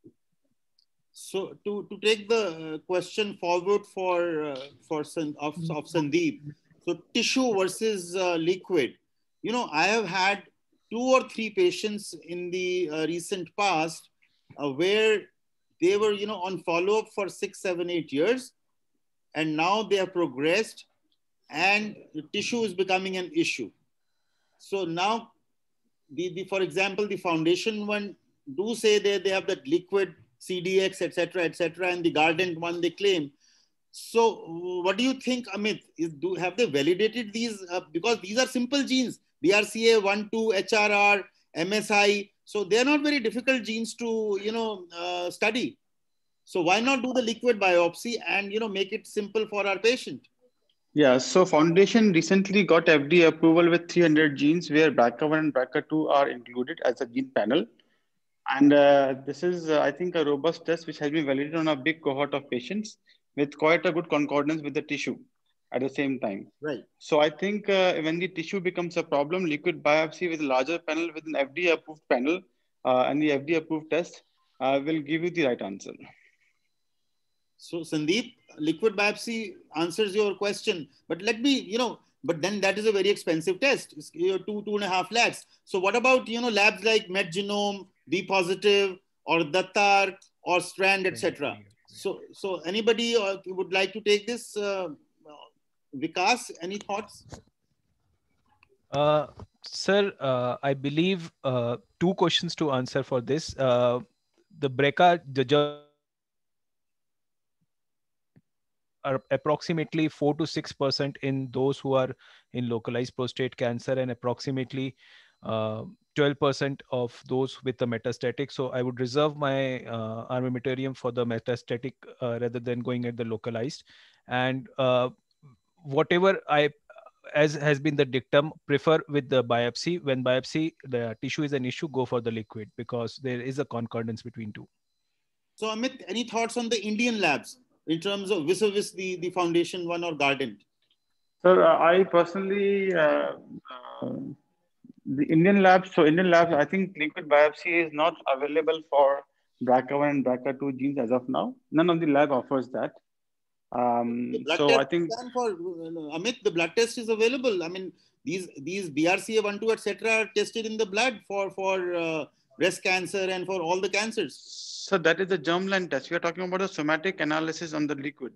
So to take the question forward for Sandeep, so tissue versus liquid. you know, I have had 2 or 3 patients in the recent past where they were, you know, on follow-up for 6, 7, 8 years, and now they have progressed and the tissue is becoming an issue. So now, for example, the foundation one do say they have that liquid CDX, etc., and the Guardant one they claim. So what do you think, Amit? Have they validated these? Because these are simple genes, BRCA1, 2, HRR, MSI. So they're not very difficult genes to, you know, study. So why not do the liquid biopsy and, you know, make it simple for our patient? Yeah, so Foundation recently got FDA approval with 300 genes where BRCA1 and BRCA2 are included as a gene panel. And this is, I think, a robust test which has been validated on a big cohort of patients with quite a good concordance with the tissue at the same time. Right. So I think when the tissue becomes a problem, liquid biopsy with a larger panel with an FDA approved panel and the FDA approved test will give you the right answer. So Sandeep, liquid biopsy answers your question, but let me, you know, but then that is a very expensive test. It's 2.5 lakhs. So what about, you know, labs like MedGenome, B Positive, or Dattar, or Strand, etc.? So anybody would like to take this? Vikas, any thoughts? Sir, I believe 2 questions to answer for this. The BRCA, are approximately 4 to 6% in those who are in localized prostate cancer, and approximately 12% of those with the metastatic. So I would reserve my armamentarium for the metastatic rather than going at the localized. And whatever as has been the dictum, prefer with the biopsy. When biopsy, the tissue is an issue, go for the liquid because there is a concordance between 2. So Amit, any thoughts on the Indian labs in terms of vis-a-vis the Foundation one or Guardant? Sir, I personally, the Indian labs, I think liquid biopsy is not available for BRCA1 and BRCA2 genes as of now. None of the lab offers that. So I think for Amit, the blood test is available. I mean, these BRCA1, 2, etc. are tested in the blood for breast cancer and for all the cancers. So that is the germline test. We are talking about a somatic analysis on the liquid.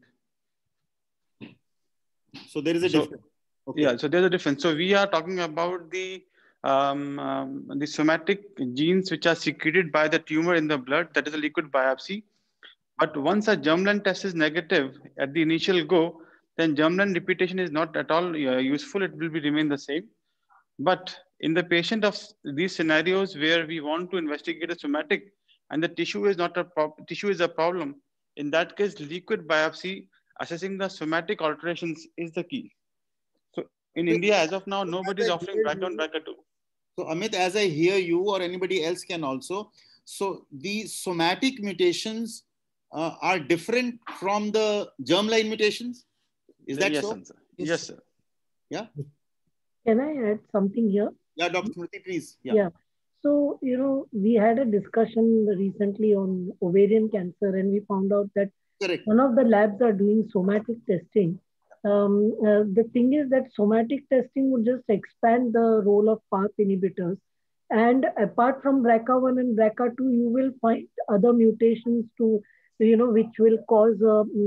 So there is a difference. Okay. Yeah, so there's a difference. So we are talking about the somatic genes which are secreted by the tumor in the blood. That is a liquid biopsy. But once a germline test is negative at the initial go, then germline repetation is not at all useful. It will remain the same. But in the patient of these scenarios where we want to investigate a somatic and the tissue is not tissue is a problem, in that case, liquid biopsy assessing the somatic alterations is the key. So in India, as of now, nobody is offering BRCA1, BRCA2. So Amit, as I hear you or anybody else can also, so the somatic mutations are different from the germline mutations? Is that so? Sir. Yes, sir. Yeah. Can I add something here? Yeah, Dr. Smriti, please. Yeah. So, you know, we had a discussion recently on ovarian cancer, and we found out that one of the labs are doing somatic testing. The thing is that somatic testing would just expand the role of PARP inhibitors. And apart from BRCA1 and BRCA2, you will find other mutations to, you know, which will cause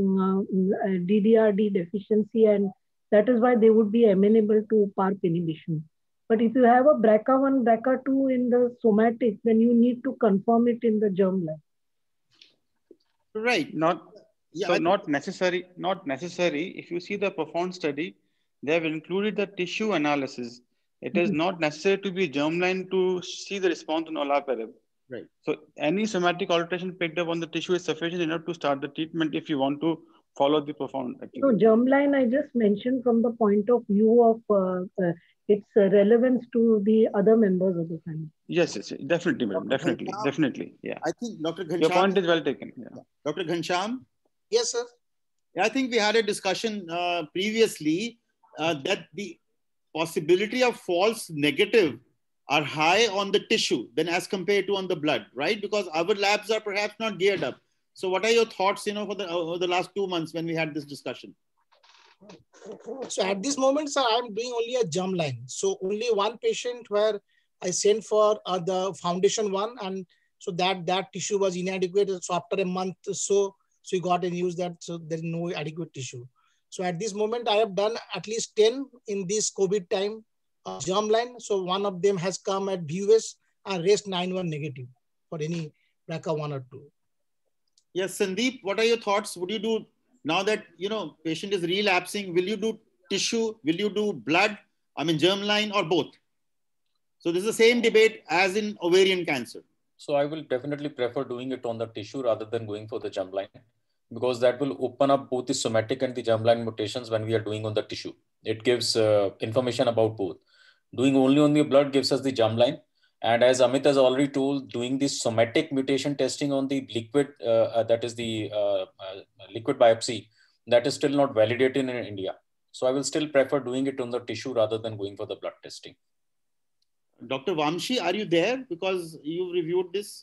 DDRD deficiency, and that is why they would be amenable to PARP inhibition. But if you have a BRCA1, BRCA2 in the somatic, then you need to confirm it in the germline. Right. Not necessary. Not necessary. If you see the PROFOUND study, they have included the tissue analysis. It is not necessary to be germline to see the response on olaparib. Right. So any somatic alteration picked up on the tissue is sufficient enough to start the treatment if you want to follow the PROFOUND activity. So germline, I just mentioned from the point of view of its relevance to the other members of the family. Yes, definitely, madam. Definitely. Yeah. I think Dr. Ghansham. Your point is well taken. Yeah. Dr. Ghansham? Yes, sir. I think we had a discussion previously that the possibility of false negative are high on the tissue than as compared to on the blood, right? Because our labs are perhaps not geared up. So what are your thoughts, you know, for over the last 2 months when we had this discussion? So at this moment, sir, I'm doing only a germline. So only one patient where I sent for the foundation one, and so that tissue was inadequate. So after a month, so we got a news that so there is no adequate tissue. So at this moment, I have done at least 10 in this COVID time germline. So one of them has come at BUS and rest 9-1 negative for any BRCA1 or 2. Yes, Sandeep, what are your thoughts? Would you do, now that, patient is relapsing, will you do tissue? Will you do blood? I mean, germline or both? So this is the same debate as in ovarian cancer. So I will definitely prefer doing it on the tissue rather than going for the germline, because that will open up both the somatic and the germline mutations when we are doing on the tissue. It gives information about both. Doing only on the blood gives us the germline. And as Amit has already told, doing the somatic mutation testing on the liquid, that is the liquid biopsy, that is still not validated in India. So I will still prefer doing it on the tissue rather than going for the blood testing. Dr. Vamshi, are you there? Because you reviewed this.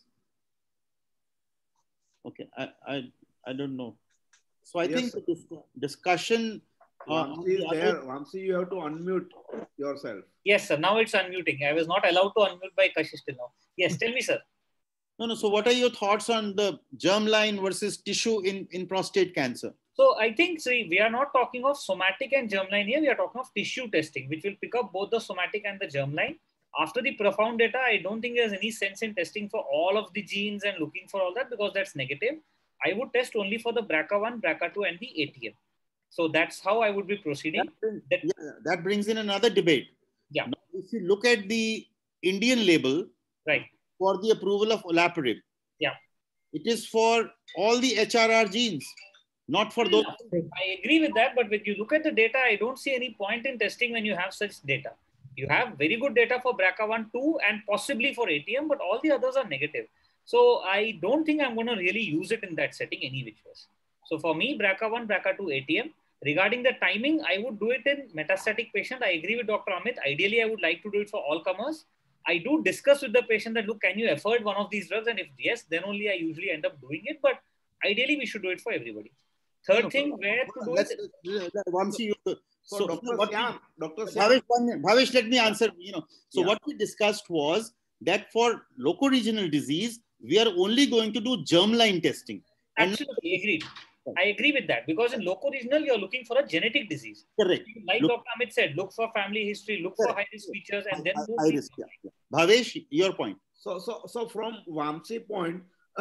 Okay, I don't know. So I think the discussion. Vamsi is there. Vamsi, you have to unmute yourself. Yes, sir. Now it's unmuting. I was not allowed to unmute by Kashish till now. Yes, tell me, sir. No. So what are your thoughts on the germline versus tissue in prostate cancer? So I think, see, we are not talking of somatic and germline here. We are talking of tissue testing, which will pick up both the somatic and the germline. After the profound data, I don't think there's any sense in testing for all of the genes and looking for all that, because that's negative. I would test only for the BRCA1, BRCA2, and the ATM. So that's how I would be proceeding. That brings in another debate. Yeah. Now, if you look at the Indian label, right, for the approval of olaparib, yeah, it is for all the HRR genes, not for those. I agree with that, but when you look at the data, I don't see any point in testing when you have such data. You have very good data for BRCA1, 2, and possibly for ATM, but all the others are negative. So I don't think I'm going to really use it in that setting any which ways. So for me, BRCA1, BRCA2, ATM. Regarding the timing, I would do it in metastatic patient. I agree with Dr. Amit. Ideally, I would like to do it for all comers. I do discuss with the patient that, look, can you afford one of these drugs? And if yes, then only I usually end up doing it. But ideally, we should do it for everybody. Third thing, where to do it? Vamsi, so Dr. Bhavesh, let me answer. So what we discussed was that for loco-regional disease, we are only going to do germline testing. Absolutely agreed. I agree with that, because in loco-regional, you're looking for a genetic disease. Correct. Like Dr. Amit said, look for family history, look for high-risk features, and then do high-risk. Bhavesh, your point. So from Vamsi point,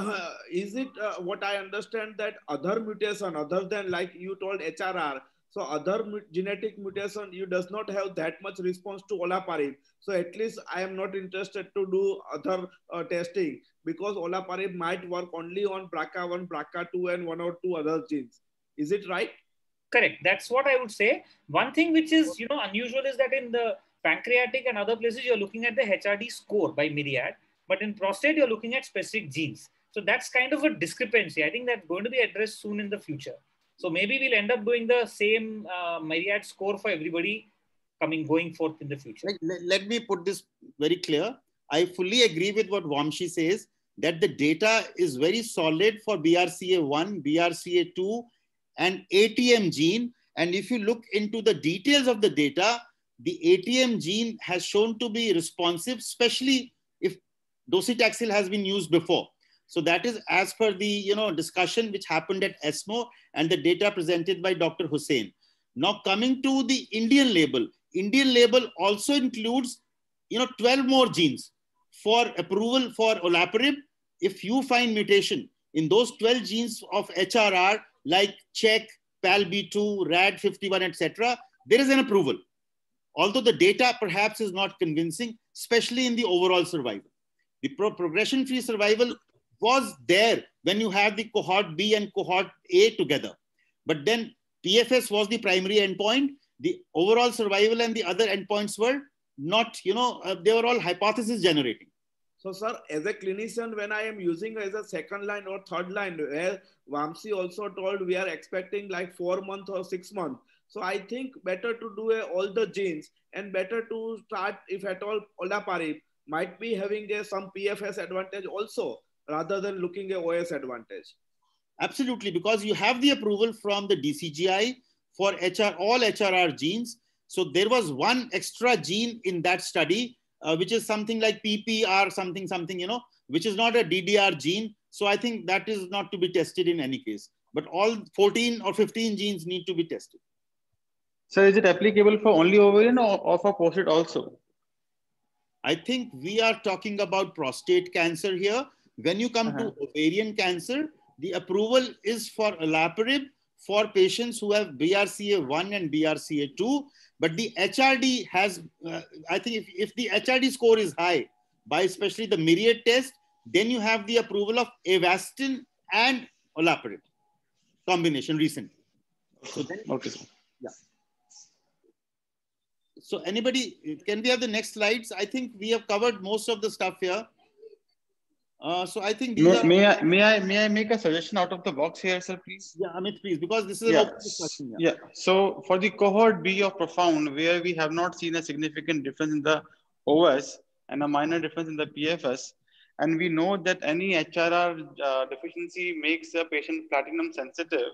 is it what I understand that other mutation other than, like you told, HRR, so other genetic mutation, you does not have that much response to olaparib. So at least I am not interested to do other testing, because olaparib might work only on BRCA1, BRCA2, and 1 or 2 other genes. Is it right? Correct. That's what I would say. One thing which is unusual is that in the pancreatic and other places, you're looking at the HRD score by Myriad, but in prostate, you're looking at specific genes. So that's kind of a discrepancy. I think that's going to be addressed soon in the future. So maybe we'll end up doing the same Myriad score for everybody going forth in the future. Let me put this very clear. I fully agree with what Vamshi says, that the data is very solid for BRCA1, BRCA2, and ATM gene. And if you look into the details of the data, the ATM gene has shown to be responsive, especially if docetaxel has been used before. So that is as per the discussion which happened at ESMO and the data presented by Dr. Hussain. Now coming to the Indian label also includes 12 more genes for approval for olaparib. If you find mutation in those 12 genes of HRR like CHEK, PALB2, RAD51, etc., there is an approval. Although the data perhaps is not convincing, especially in the overall survival. The progression-free survival was there when you have the cohort B and cohort A together. But then PFS was the primary endpoint. The overall survival and the other endpoints were not, they were all hypothesis generating. So, sir, as a clinician, when I am using as a second line or third line, where Vamsi also told we are expecting like 4 months or 6 months. So I think better to do all the genes and better to start, if at all, olaparib might be having some PFS advantage also, rather than looking at OS advantage. Absolutely, because you have the approval from the DCGI for all HRR genes. So there was one extra gene in that study, which is something like PPR something, which is not a DDR gene. So I think that is not to be tested in any case. But all 14 or 15 genes need to be tested. So is it applicable for only ovarian or for prostate also? I think we are talking about prostate cancer here. When you come to ovarian cancer, the approval is for olaparib for patients who have BRCA1 and BRCA2. But the HRD has, I think if the HRD score is high, by especially the Myriad test, then you have the approval of Avastin and olaparib combination recently. So then, okay. Yeah. So anybody, can we have the next slides? I think we have covered most of the stuff here. So I think these may I make a suggestion out of the box here, sir, please? Yeah, Amit, please, because this is an open discussion. Yeah. So for the cohort B of PROFOUND, where we have not seen a significant difference in the OS and a minor difference in the PFS, and we know that any HRR deficiency makes a patient platinum sensitive,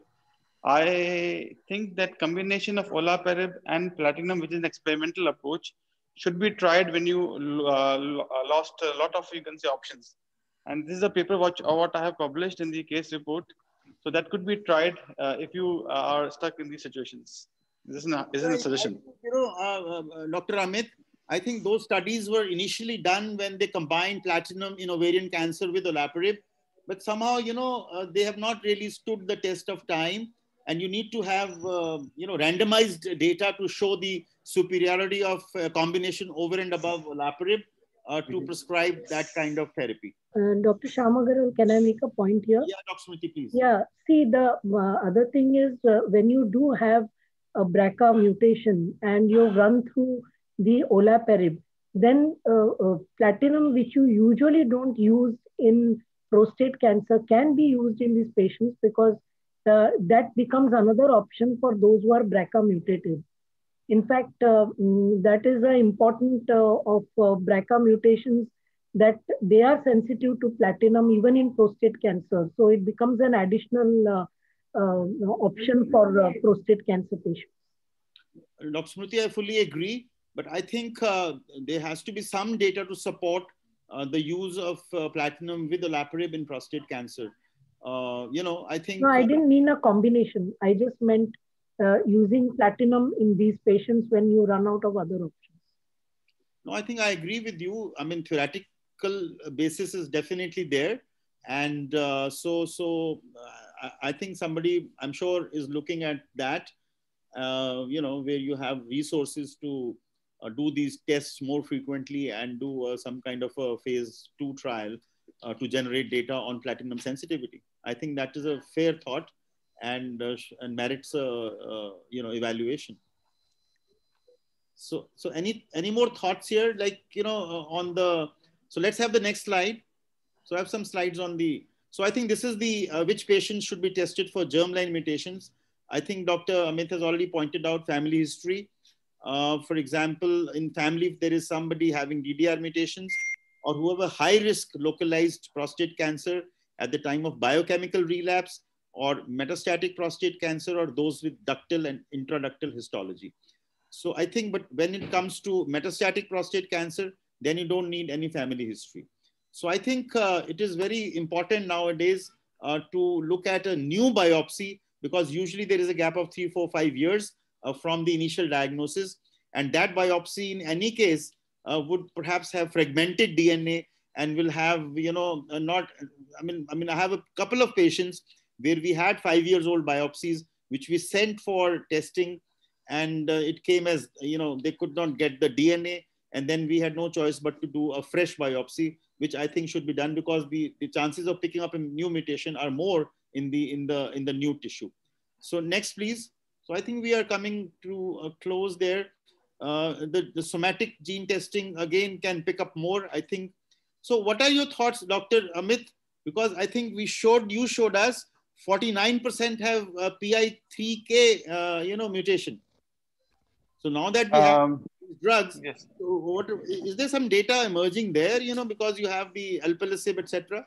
I think that combination of olaparib and platinum, which is an experimental approach, should be tried when you lost a lot of, you can say, options. And this is a paper what I have published in the case report. So that could be tried if you are stuck in these situations. This is a suggestion. Dr. Amit, I think those studies were initially done when they combined platinum in ovarian cancer with olaparib. But somehow, they have not really stood the test of time. And you need to have, randomized data to show the superiority of combination over and above olaparib to prescribe that kind of therapy. Dr. Shyam, can I make a point here? Yeah, Dr. Smriti, please. Yeah, see, the other thing is when you do have a BRCA mutation and you run through the olaparib, then platinum, which you usually don't use in prostate cancer, can be used in these patients because that becomes another option for those who are BRCA mutated. In fact, that is important of BRCA mutations, that they are sensitive to platinum even in prostate cancer. So it becomes an additional option for prostate cancer patients. Dr. Smriti, I fully agree, but I think there has to be some data to support the use of platinum with olaparib in prostate cancer. I think... No, I didn't mean a combination. I just meant using platinum in these patients when you run out of other options. No, I think I agree with you. I mean, theoretical basis is definitely there. And I think somebody, I'm sure, is looking at that, where you have resources to do these tests more frequently and do some kind of a phase 2 trial to generate data on platinum sensitivity. I think that is a fair thought and merits evaluation. So any more thoughts here, like, on the, so let's have the next slide. So I have some slides on the, so I think this is the, which patients should be tested for germline mutations. I think Dr. Amit has already pointed out family history. For example, in family, if there is somebody having DDR mutations or who have a high risk localized prostate cancer at the time of biochemical relapse, or metastatic prostate cancer, or those with ductal and intraductal histology. So I think, but when it comes to metastatic prostate cancer, then you don't need any family history. So I think it is very important nowadays to look at a new biopsy, because usually there is a gap of 3, 4, 5 years from the initial diagnosis. And that biopsy in any case would perhaps have fragmented DNA and will have, I have a couple of patients where we had 5-year-old biopsies, which we sent for testing, and it came as, they could not get the DNA, and then we had no choice but to do a fresh biopsy, which I think should be done, because the chances of picking up a new mutation are more in the new tissue. So next, please. So I think we are coming to a close there. The somatic gene testing again can pick up more, I think. So what are your thoughts, Dr. Amit? Because I think you showed us 49% have PI3K, mutation. So now that we have drugs, yes. So what is there some data emerging there? Because you have the alpelisib, etc.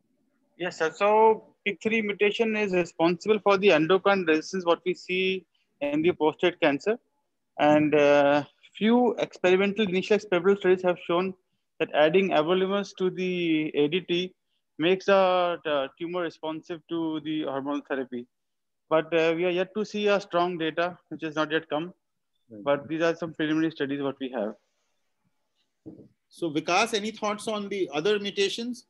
Yes, sir. So PIK3 mutation is responsible for the endocrine resistance what we see in the prostate cancer. And few initial experimental studies have shown that adding everolimus to the ADT makes the tumor responsive to the hormonal therapy. But we are yet to see a strong data, which has not yet come. But these are some preliminary studies what we have. So Vikas, any thoughts on the other mutations?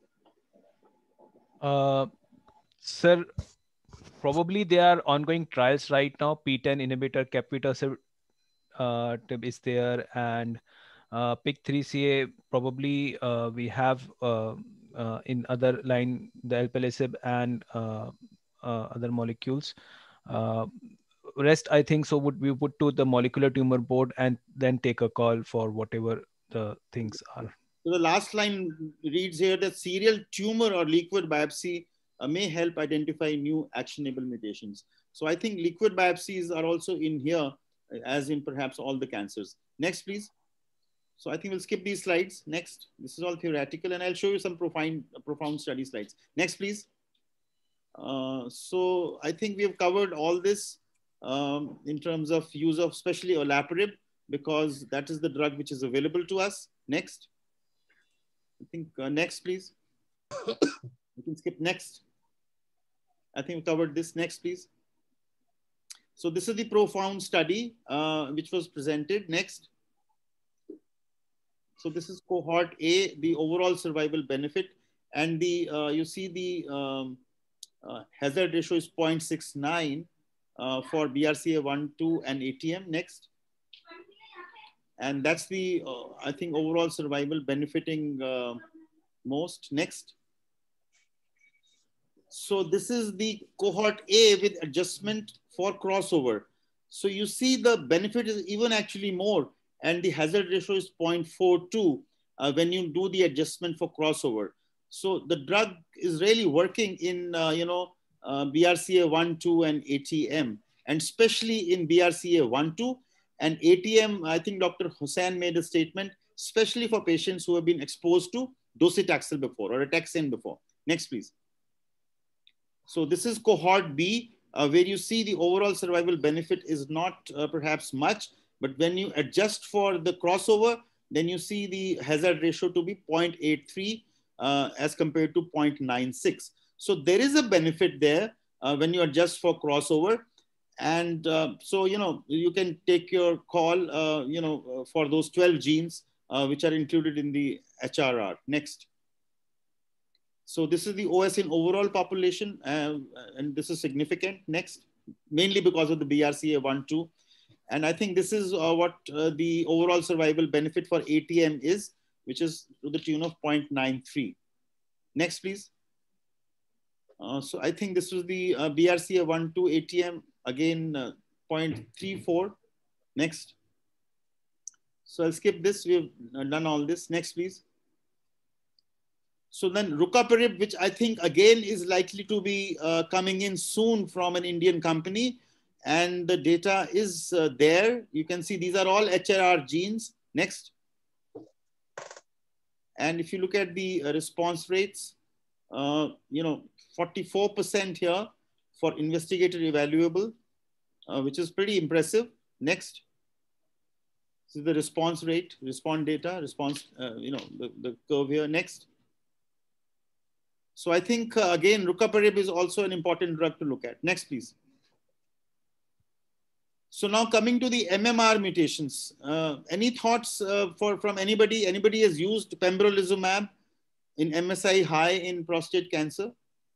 Sir, probably there are ongoing trials right now. PTEN inhibitor, capivasertib is there, and PIK3CA. Probably we have in other line the alpelisib and other molecules. Rest, I think so, would we put to the molecular tumor board and then take a call for whatever the things are. So the last line reads here that serial tumor or liquid biopsy may help identify new actionable mutations. So I think liquid biopsies are also in here, as in perhaps all the cancers. Next, please. So I think we'll skip these slides. Next, this is all theoretical, and I'll show you some profound study slides. Next, please. So I think we have covered all this in terms of use of especially olaparib, because that is the drug which is available to us. Next. I think next, please. You can skip next. I think we covered this. Next, please. So this is the profound study which was presented. Next. So this is cohort A, the overall survival benefit, and the you see the hazard ratio is 0.69 for BRCA1, 2, and ATM. Next. And that's the, I think, overall survival benefiting most. Next. So this is the cohort A with adjustment for crossover. So you see the benefit is even actually more, and the hazard ratio is 0.42 when you do the adjustment for crossover. So the drug is really working in, BRCA1, 2, and ATM, and especially in BRCA1, 2. And ATM, I think Dr. Hussain made a statement, especially for patients who have been exposed to docetaxel before or a taxane before. Next, please. So this is cohort B, where you see the overall survival benefit is not perhaps much, but when you adjust for the crossover, then you see the hazard ratio to be 0.83 as compared to 0.96. So there is a benefit there when you adjust for crossover. And so, you can take your call, for those 12 genes which are included in the HRR. Next. So this is the OS in overall population, and this is significant. Next, mainly because of the BRCA1, 2. And I think this is what the overall survival benefit for ATM is, which is to the tune of 0.93. Next, please. So I think this was the BRCA1, 2 ATM, again 0.34. Next. So I'll skip this. We've done all this. Next, please. So then rucaparib, which I think again is likely to be coming in soon from an Indian company, and the data is there. You can see these are all HRR genes. Next. And if you look at the response rates, 44% here for investigator evaluable, which is pretty impressive. Next. This is the response rate, response data, response, the curve here. Next. So I think, again, rucaparib is also an important drug to look at. Next, please. So now coming to the MMR mutations, any thoughts from anybody? Anybody has used pembrolizumab in MSI high in prostate cancer?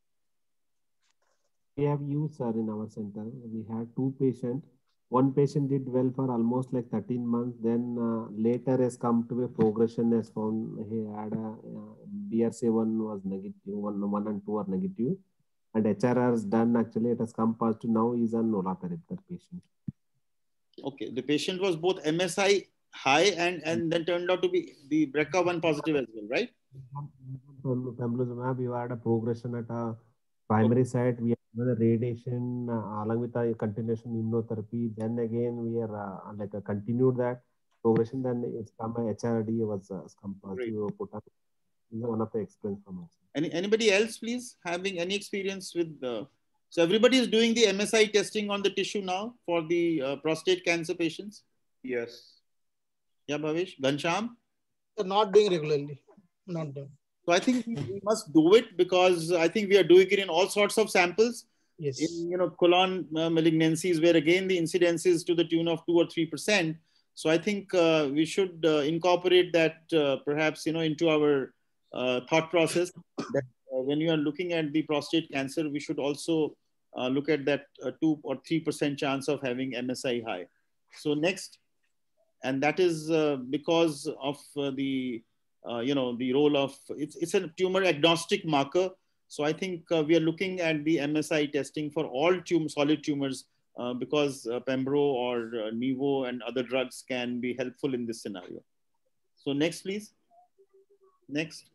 We have used, sir, in our center. We had 2 patients. One patient did well for almost like 13 months. Then later has come to a progression, has found he had a BRCA1 was negative, 1 and 2 are negative. And HRR is done, actually it has come positive. Now he's on olaparib, that patient. Okay, the patient was both MSI high and then turned out to be the BRCA1 positive as well, right? Pembrolizumab, you had a progression at a primary site. We had a radiation along with a continuation immunotherapy. Then again, we are continued that progression. Then it's come HRD was come positive. Put up. This is one of the experience from us. Anybody else, please, having any experience with So everybody is doing the MSI testing on the tissue now for the prostate cancer patients? Yes. Yeah, Bhavesh? Ghanshyam? They're not doing regularly. Not doing. So I think we must do it because I think we are doing it in all sorts of samples. Yes. In colon malignancies, where again the incidence is to the tune of 2 or 3%. So I think we should incorporate that perhaps into our thought process. That when you are looking at the prostate cancer, we should also look at that 2 or 3% chance of having MSI high. So next, and that is because of the role of it's a tumor agnostic marker. So I think we are looking at the MSI testing for all solid tumors because Pembro or Nivo and other drugs can be helpful in this scenario. So next, please. Next.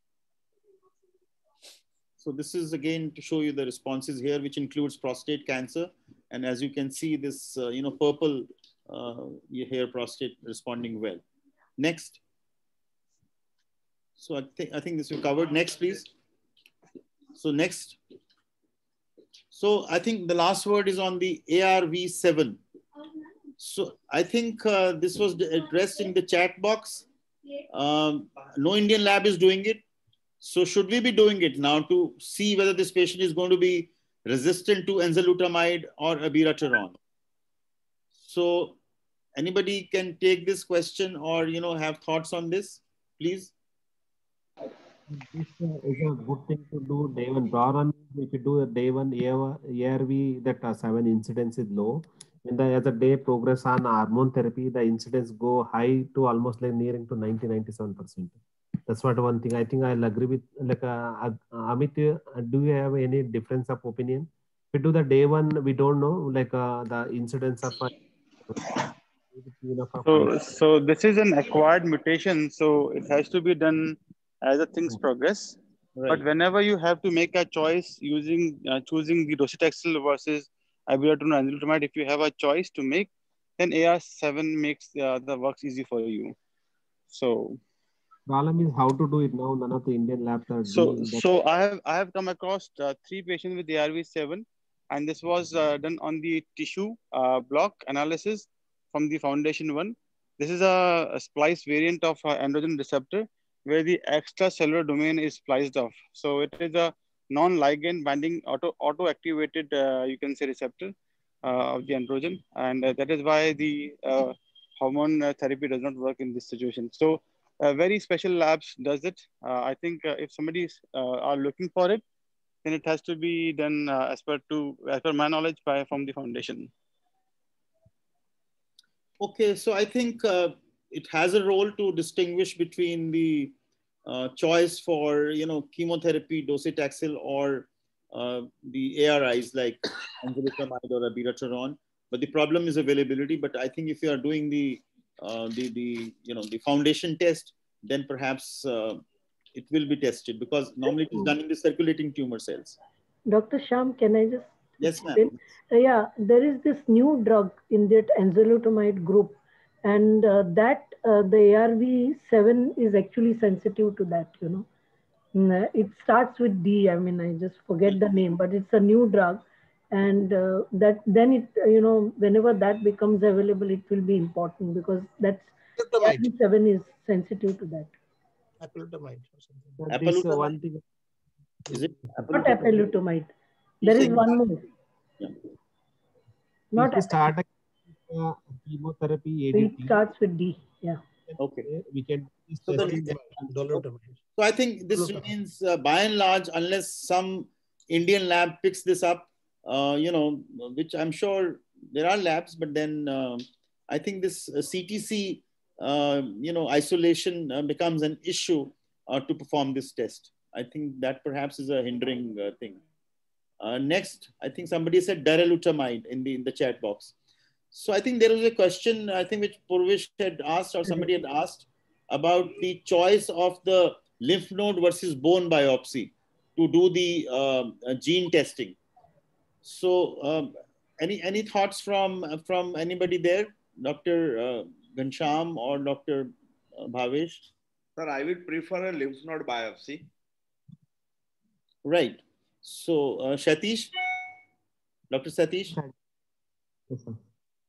So this is again to show you the responses here, which includes prostate cancer. And as you can see, this purple here, prostate responding well. Next. So I think this we covered. Next, please. So next. So I think the last word is on the ARV7. So I think this was addressed in the chat box. No Indian lab is doing it. So should we be doing it now to see whether this patient is going to be resistant to enzalutamide or abiraterone? So anybody can take this question or have thoughts on this, please. This is a good thing to do day one. Problem if you do a day one ARV, that 7 incidence is low. And as the day progress on hormone therapy, the incidence go high to almost like nearing to 90-97%. That's what one thing I think I'll agree with. Like Amit, do you have any difference of opinion? If we do the day one, we don't know like the incidence of. So this is an acquired mutation, so it has to be done as the things progress. Right. But whenever you have to make a choice using choosing the docetaxel versus abiraterone and enzalutamide, if you have a choice to make, then AR7 makes the works easy for you. So problem is how to do it now. None of the Indian labs are doing that. So I have come across 3 patients with ARV7, and this was done on the tissue block analysis from the foundation one. This is a splice variant of androgen receptor where the extracellular domain is spliced off. So it is a non-ligand binding auto-activated, you can say, receptor of the androgen. And that is why the hormone therapy does not work in this situation. So very special labs does it. I think if somebody are looking for it, then it has to be done as per my knowledge from the foundation. Okay, so I think it has a role to distinguish between the choice for chemotherapy, docetaxel, or the ARIs like enzalutamide or abiraterone. But the problem is availability. But I think if you are doing the foundation test, then perhaps it will be tested because normally it is done in the circulating tumor cells. Dr. Shyam, can I just? Yes, ma'am. Yeah, there is this new drug in that enzalutamide group, and the ARV7 is actually sensitive to that. It starts with D. I mean, I just forget the name, but it's a new drug, and whenever that becomes available, it will be important because that's ARV7 is sensitive to that. Apalutamide or something. Apalutamide? One thing. Is it not apalutamide? There is one more. Yeah. Not if we start chemotherapy ADT. It starts with D. Yeah. Okay. We can. So I think this remains by and large, unless some Indian lab picks this up, which I'm sure there are labs, but then I think this CTC, isolation becomes an issue to perform this test. I think that perhaps is a hindering thing. Next, I think somebody said darolutamide in the chat box. So I think there was a question, I think, which Purvish had asked or somebody had asked about the choice of the lymph node versus bone biopsy to do the gene testing. So any thoughts from anybody there, Dr. Ghanshyam or Dr. Bhavesh? Sir, I would prefer a lymph node biopsy. Right. So Shatish? Dr. Satish? Yes, sir.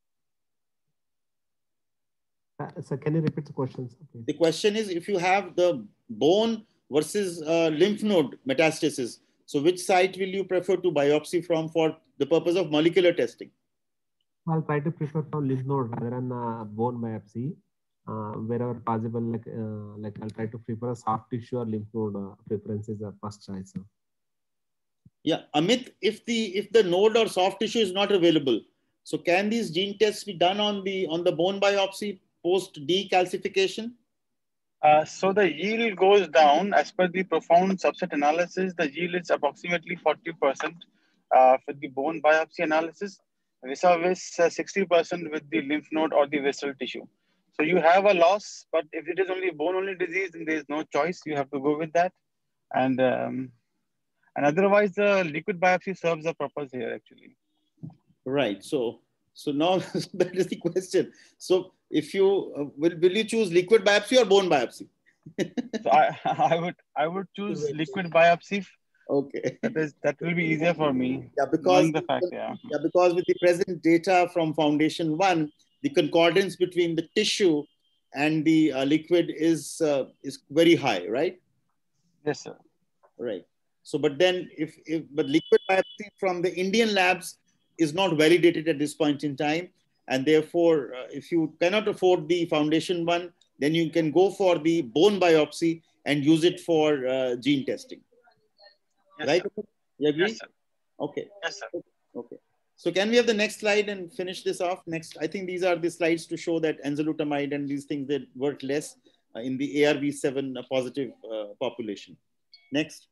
So can you repeat the questions? Okay. The question is, if you have the bone versus lymph node metastasis, so which site will you prefer to biopsy from for the purpose of molecular testing? I'll try to prefer for lymph node rather than bone biopsy. Wherever possible, like I'll try to prefer a soft tissue or lymph node preference is the first choice. Yeah, Amit, if the node or soft tissue is not available, so can these gene tests be done on the bone biopsy post decalcification? So the yield goes down as per the profound subset analysis. The yield is approximately 40% for the bone biopsy analysis, vis-a-vis 60% with the lymph node or the visceral tissue. So you have a loss, but if it is only bone-only disease, then there is no choice. You have to go with that, and otherwise the liquid biopsy serves a purpose here actually. Right. So now that is the question. So if you will you choose liquid biopsy or bone biopsy? So I would choose liquid biopsy. Okay. That will be easier for me. Yeah, because because with the present data from Foundation 1, the concordance between the tissue and the liquid is very high, right? Yes, sir. Right. So, but then but liquid biopsy from the Indian labs is not validated at this point in time, and therefore, if you cannot afford the Foundation 1, then you can go for the bone biopsy and use it for gene testing. Yes, right? Sir. You agree? Yes, sir. Okay. Yes, sir. Okay. So can we have the next slide and finish this off? Next, I think these are the slides to show that enzalutamide and these things that work less in the ARV7 positive population. Next.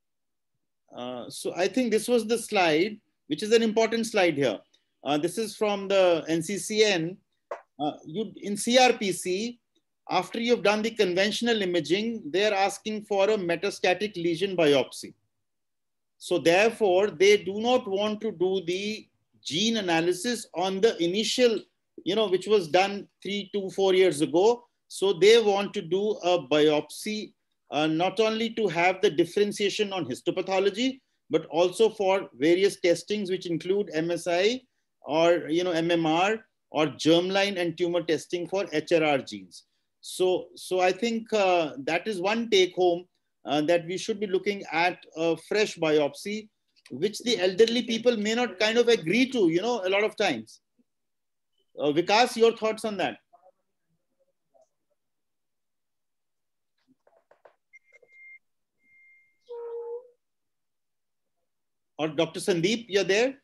So I think this was the slide, which is an important slide here. This is from the NCCN. In CRPC, after you've done the conventional imaging, they're asking for a metastatic lesion biopsy. So therefore, they do not want to do the gene analysis on the initial, which was done 3 to 4 years ago. So they want to do a biopsy, not only to have the differentiation on histopathology, but also for various testings, which include MSI or, MMR or germline and tumor testing for HRR genes. So I think that is one take home, that we should be looking at a fresh biopsy, which the elderly people may not kind of agree to, a lot of times. Vikas, your thoughts on that? Or Dr. Sandeep, you're there?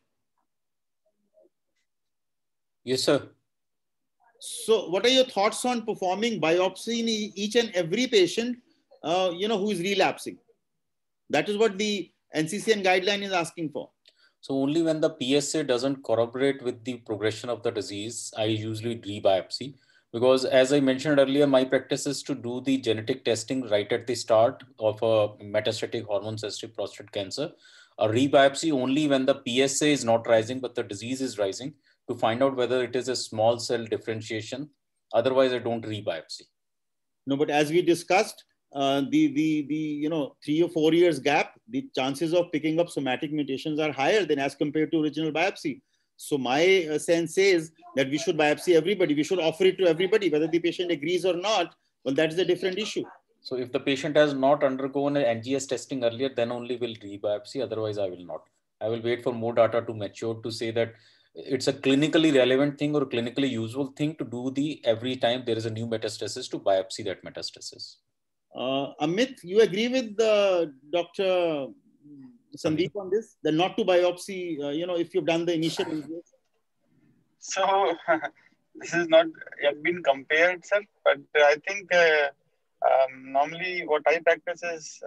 Yes, sir. So what are your thoughts on performing biopsy in each and every patient, who is relapsing? That is what the NCCN guideline is asking for. So only when the PSA doesn't corroborate with the progression of the disease, I usually rebiopsy. Because as I mentioned earlier, my practice is to do the genetic testing right at the start of a metastatic hormone-sensitive prostate cancer. A rebiopsy only when the PSA is not rising, but the disease is rising, to find out whether it is a small cell differentiation. Otherwise, I don't rebiopsy. No, but as we discussed, the 3 or 4 years gap, the chances of picking up somatic mutations are higher than as compared to original biopsy. So my sense is that we should biopsy everybody. We should offer it to everybody, whether the patient agrees or not. Well, that's a different issue. So if the patient has not undergone an NGS testing earlier, then only will rebiopsy. Otherwise, I will not. I will wait for more data to mature to say that it's a clinically relevant thing or a clinically useful thing to do every time there is a new metastasis to biopsy that metastasis. Amit, you agree with Dr. Sandeep on this? That not to biopsy, if you've done the initial NGS? So this is not yet been compared, sir, but I think normally what I practice is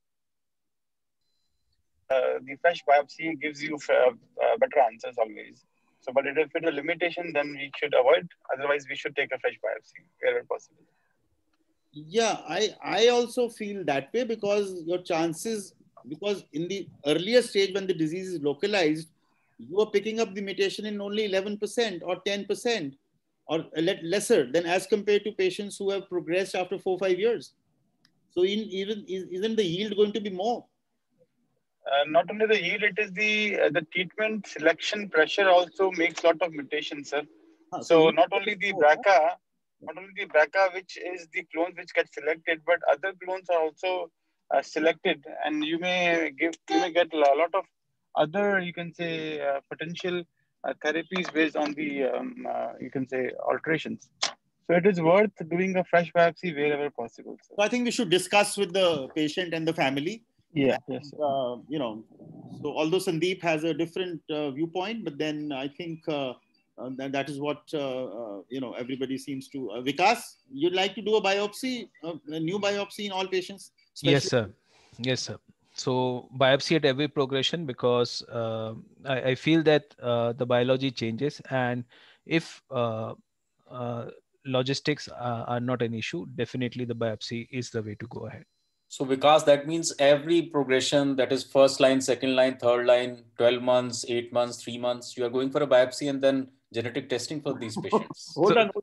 the fresh biopsy gives you better answers always. So, but if it's a limitation, then we should avoid. Otherwise, we should take a fresh biopsy wherever possible. Yeah, I also feel that way, because your chances, because in the earlier stage when the disease is localized, you are picking up the mutation in only 11% or 10% or lesser than as compared to patients who have progressed after 4 or 5 years. So isn't the yield going to be more? not only the yield, it is the treatment selection pressure also makes lot of mutations, sir. So not only the BRCA, which is the clones which get selected, but other clones are also selected, and you may get a lot of other, you can say, potential therapies based on the you can say alterations. So it is worth doing a fresh biopsy wherever possible, sir. So I think we should discuss with the patient and the family. Yeah, and, yes. You know, so although Sandeep has a different viewpoint, but then I think that is what you know, everybody seems to. Vikas, you'd like to do a biopsy, a new biopsy in all patients? Yes, sir. Yes, sir. So biopsy at every progression, because I feel that the biology changes, and if logistics are not an issue, definitely the biopsy is the way to go ahead. So Vikas, that means every progression, that is first line, second line, third line, 12 months, 8 months, 3 months, you are going for a biopsy and then genetic testing for these patients. Hold on.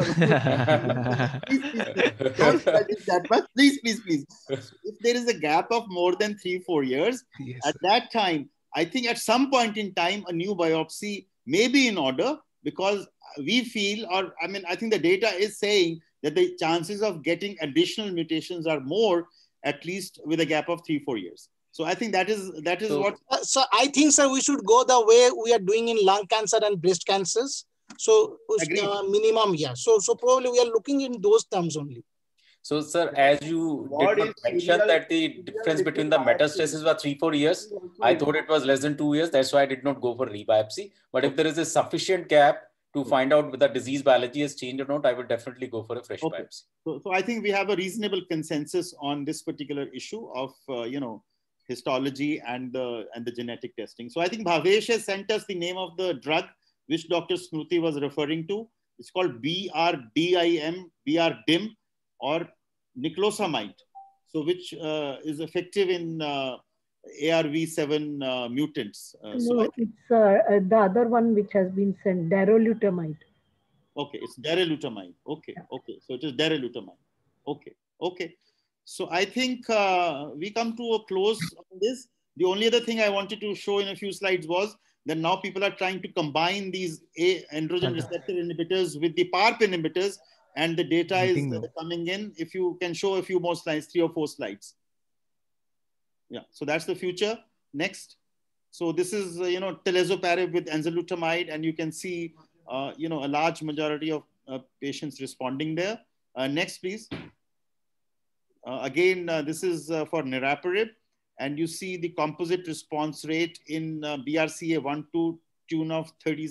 Please. Don't study that much. Please. So if there is a gap of more than 3-4 years, yes, at that time, I think at some point in time, a new biopsy may be in order, because we feel, or I mean, I think the data is saying that the chances of getting additional mutations are more, at least with a gap of 3-4 years. So I think that is so, what. So I think, sir, we should go the way we are doing in lung cancer and breast cancers. So minimum, yeah. So probably we are looking in those terms only. So, sir, as you did not mention that the difference between the metastasis was 3-4 years, I thought it was less than 2 years. That's why I did not go for rebiopsy. But if there is a sufficient gap to find out whether disease biology has changed or not, I will definitely go for a fresh biopsy. So I think we have a reasonable consensus on this particular issue of you know, histology and the genetic testing. So I think Bhavesh has sent us the name of the drug which Dr. Smruti was referring to. It's called BRDIM, or niclosamide. So which is effective in ARV7 mutants. No, it's the other one which has been sent, darolutamide. Okay, it's darolutamide. Okay. So it is darolutamide. Okay. So I think we come to a close on this. The only other thing I wanted to show in a few slides was that now people are trying to combine these androgen receptor inhibitors with the PARP inhibitors, and the data is coming in. If you can show a few more slides, 3 or 4 slides. Yeah, so that's the future. Next. So this is, you know, talazoparib with enzalutamide, and you can see, you know, a large majority of patients responding there. Next, please. Again, this is for niraparib, and you see the composite response rate in BRCA1 to tune of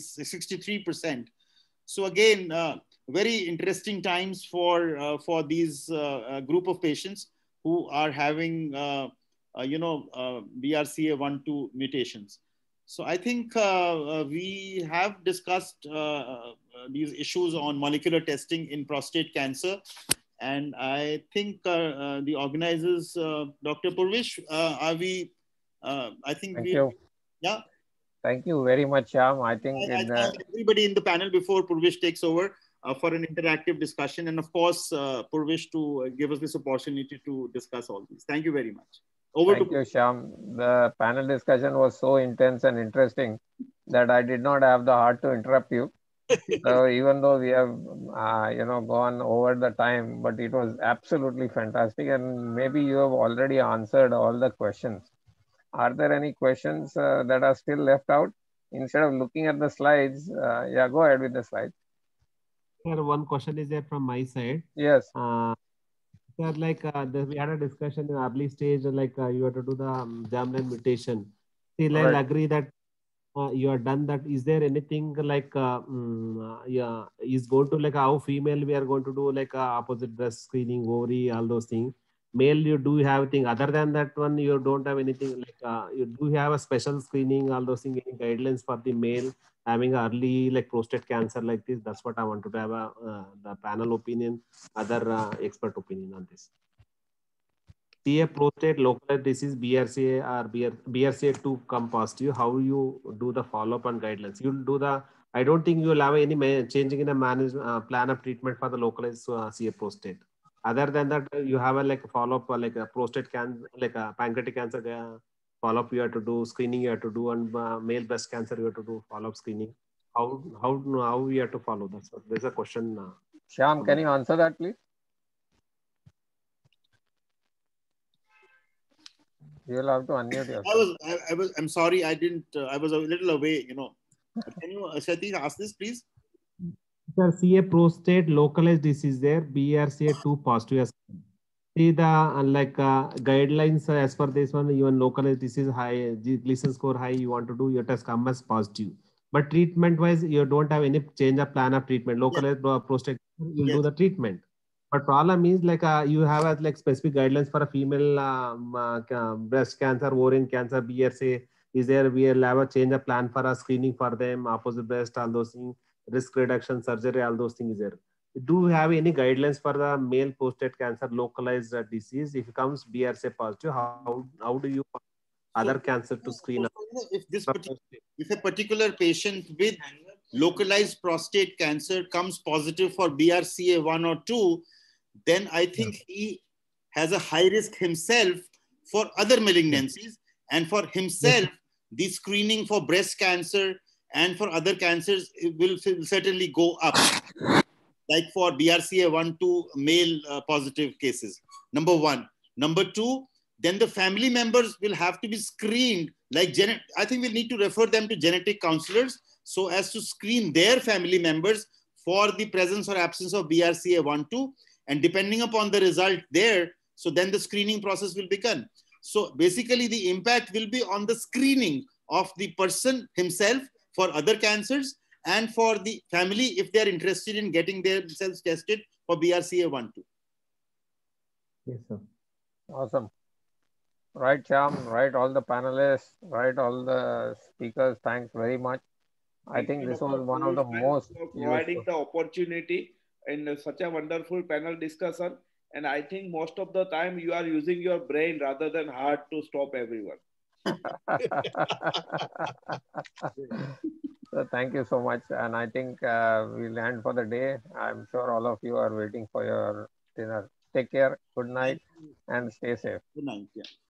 63%. So again, very interesting times for these group of patients who are having you know, BRCA1-2 mutations. So I think we have discussed these issues on molecular testing in prostate cancer. And I think the organizers, Dr. Purvish, are we, I think Thank you. Yeah. Thank you very much, Shyam. I think I thank everybody in the panel before Purvish takes over for an interactive discussion. And of course, Purvish to give us this opportunity to discuss all these. Thank you very much. Thank you, Shyam. The panel discussion was so intense and interesting that I did not have the heart to interrupt you. So even though we have, you know, gone over the time, but it was absolutely fantastic. And maybe you have already answered all the questions. Are there any questions that are still left out? Instead of looking at the slides, yeah, go ahead with the slides. Sir, one question is there from my side. Yes. Sir, like we had a discussion in early stage, like you have to do the germline mutation. Still, I'll agree that you are done that. Is there anything like yeah, is going to like how female we are going to do like opposite breast screening, ovary, all those things? Male, you do have thing other than that one, you don't have anything like you do have a special screening, all those things, any guidelines for the male having early like prostate cancer like this? That's what I wanted to have the panel opinion, other expert opinion on this. CA prostate localized disease, BRCA or BRCA2 come positive, how you do the follow-up and guidelines? You'll do the, I don't think you'll have any changing in the management plan of treatment for the localized CA prostate. Other than that, you have a like follow-up like a prostate cancer, like a pancreatic cancer follow-up you have to do, screening you have to do, and male breast cancer you have to do follow-up screening. How we have to follow that? So there's a question. Shyam, can you answer that, please? You'll have to unmute yourself. I'm sorry, I didn't. I was a little away. Can you, Satish, ask this, please? Sir, CA prostate localized disease there, BRCA2 positive. See the guidelines as per this one, even localized disease high, Gleason score high, you want to do your test come as positive. But treatment wise, you don't have any change of plan of treatment. Localized prostate, you'll do the treatment. But problem is you have specific guidelines for a female breast cancer, ovarian cancer, BRCA. Is there, we will have a change of plan for a screening for them, opposite breast, all those things, risk reduction, surgery, all those things is there. Do you have any guidelines for the male prostate cancer localized disease? If it comes BRCA positive, how do you other cancer to screen? If a particular patient with localized prostate cancer comes positive for BRCA1 or 2, then I think he has a high risk himself for other malignancies, and for himself, the screening for breast cancer and for other cancers will certainly go up, like for BRCA1, 2 male positive cases. Number one. Number two, then the family members will have to be screened. I think we'll need to refer them to genetic counselors so as to screen their family members for the presence or absence of BRCA1, 2. And depending upon the result there, so then the screening process will begin. So basically the impact will be on the screening of the person himself for other cancers and for the family if they're interested in getting themselves tested for BRCA1, 2. Yes, sir. Awesome. Right, Shyam, right, all the panelists, right, all the speakers, thanks very much. I think this was one of the most providing the opportunity in such a wonderful panel discussion. And I think most of the time you are using your brain rather than heart to stop everyone. So thank you so much. And I think we'll end for the day. I'm sure all of you are waiting for your dinner. Take care. Good night and stay safe. Good night. Yeah.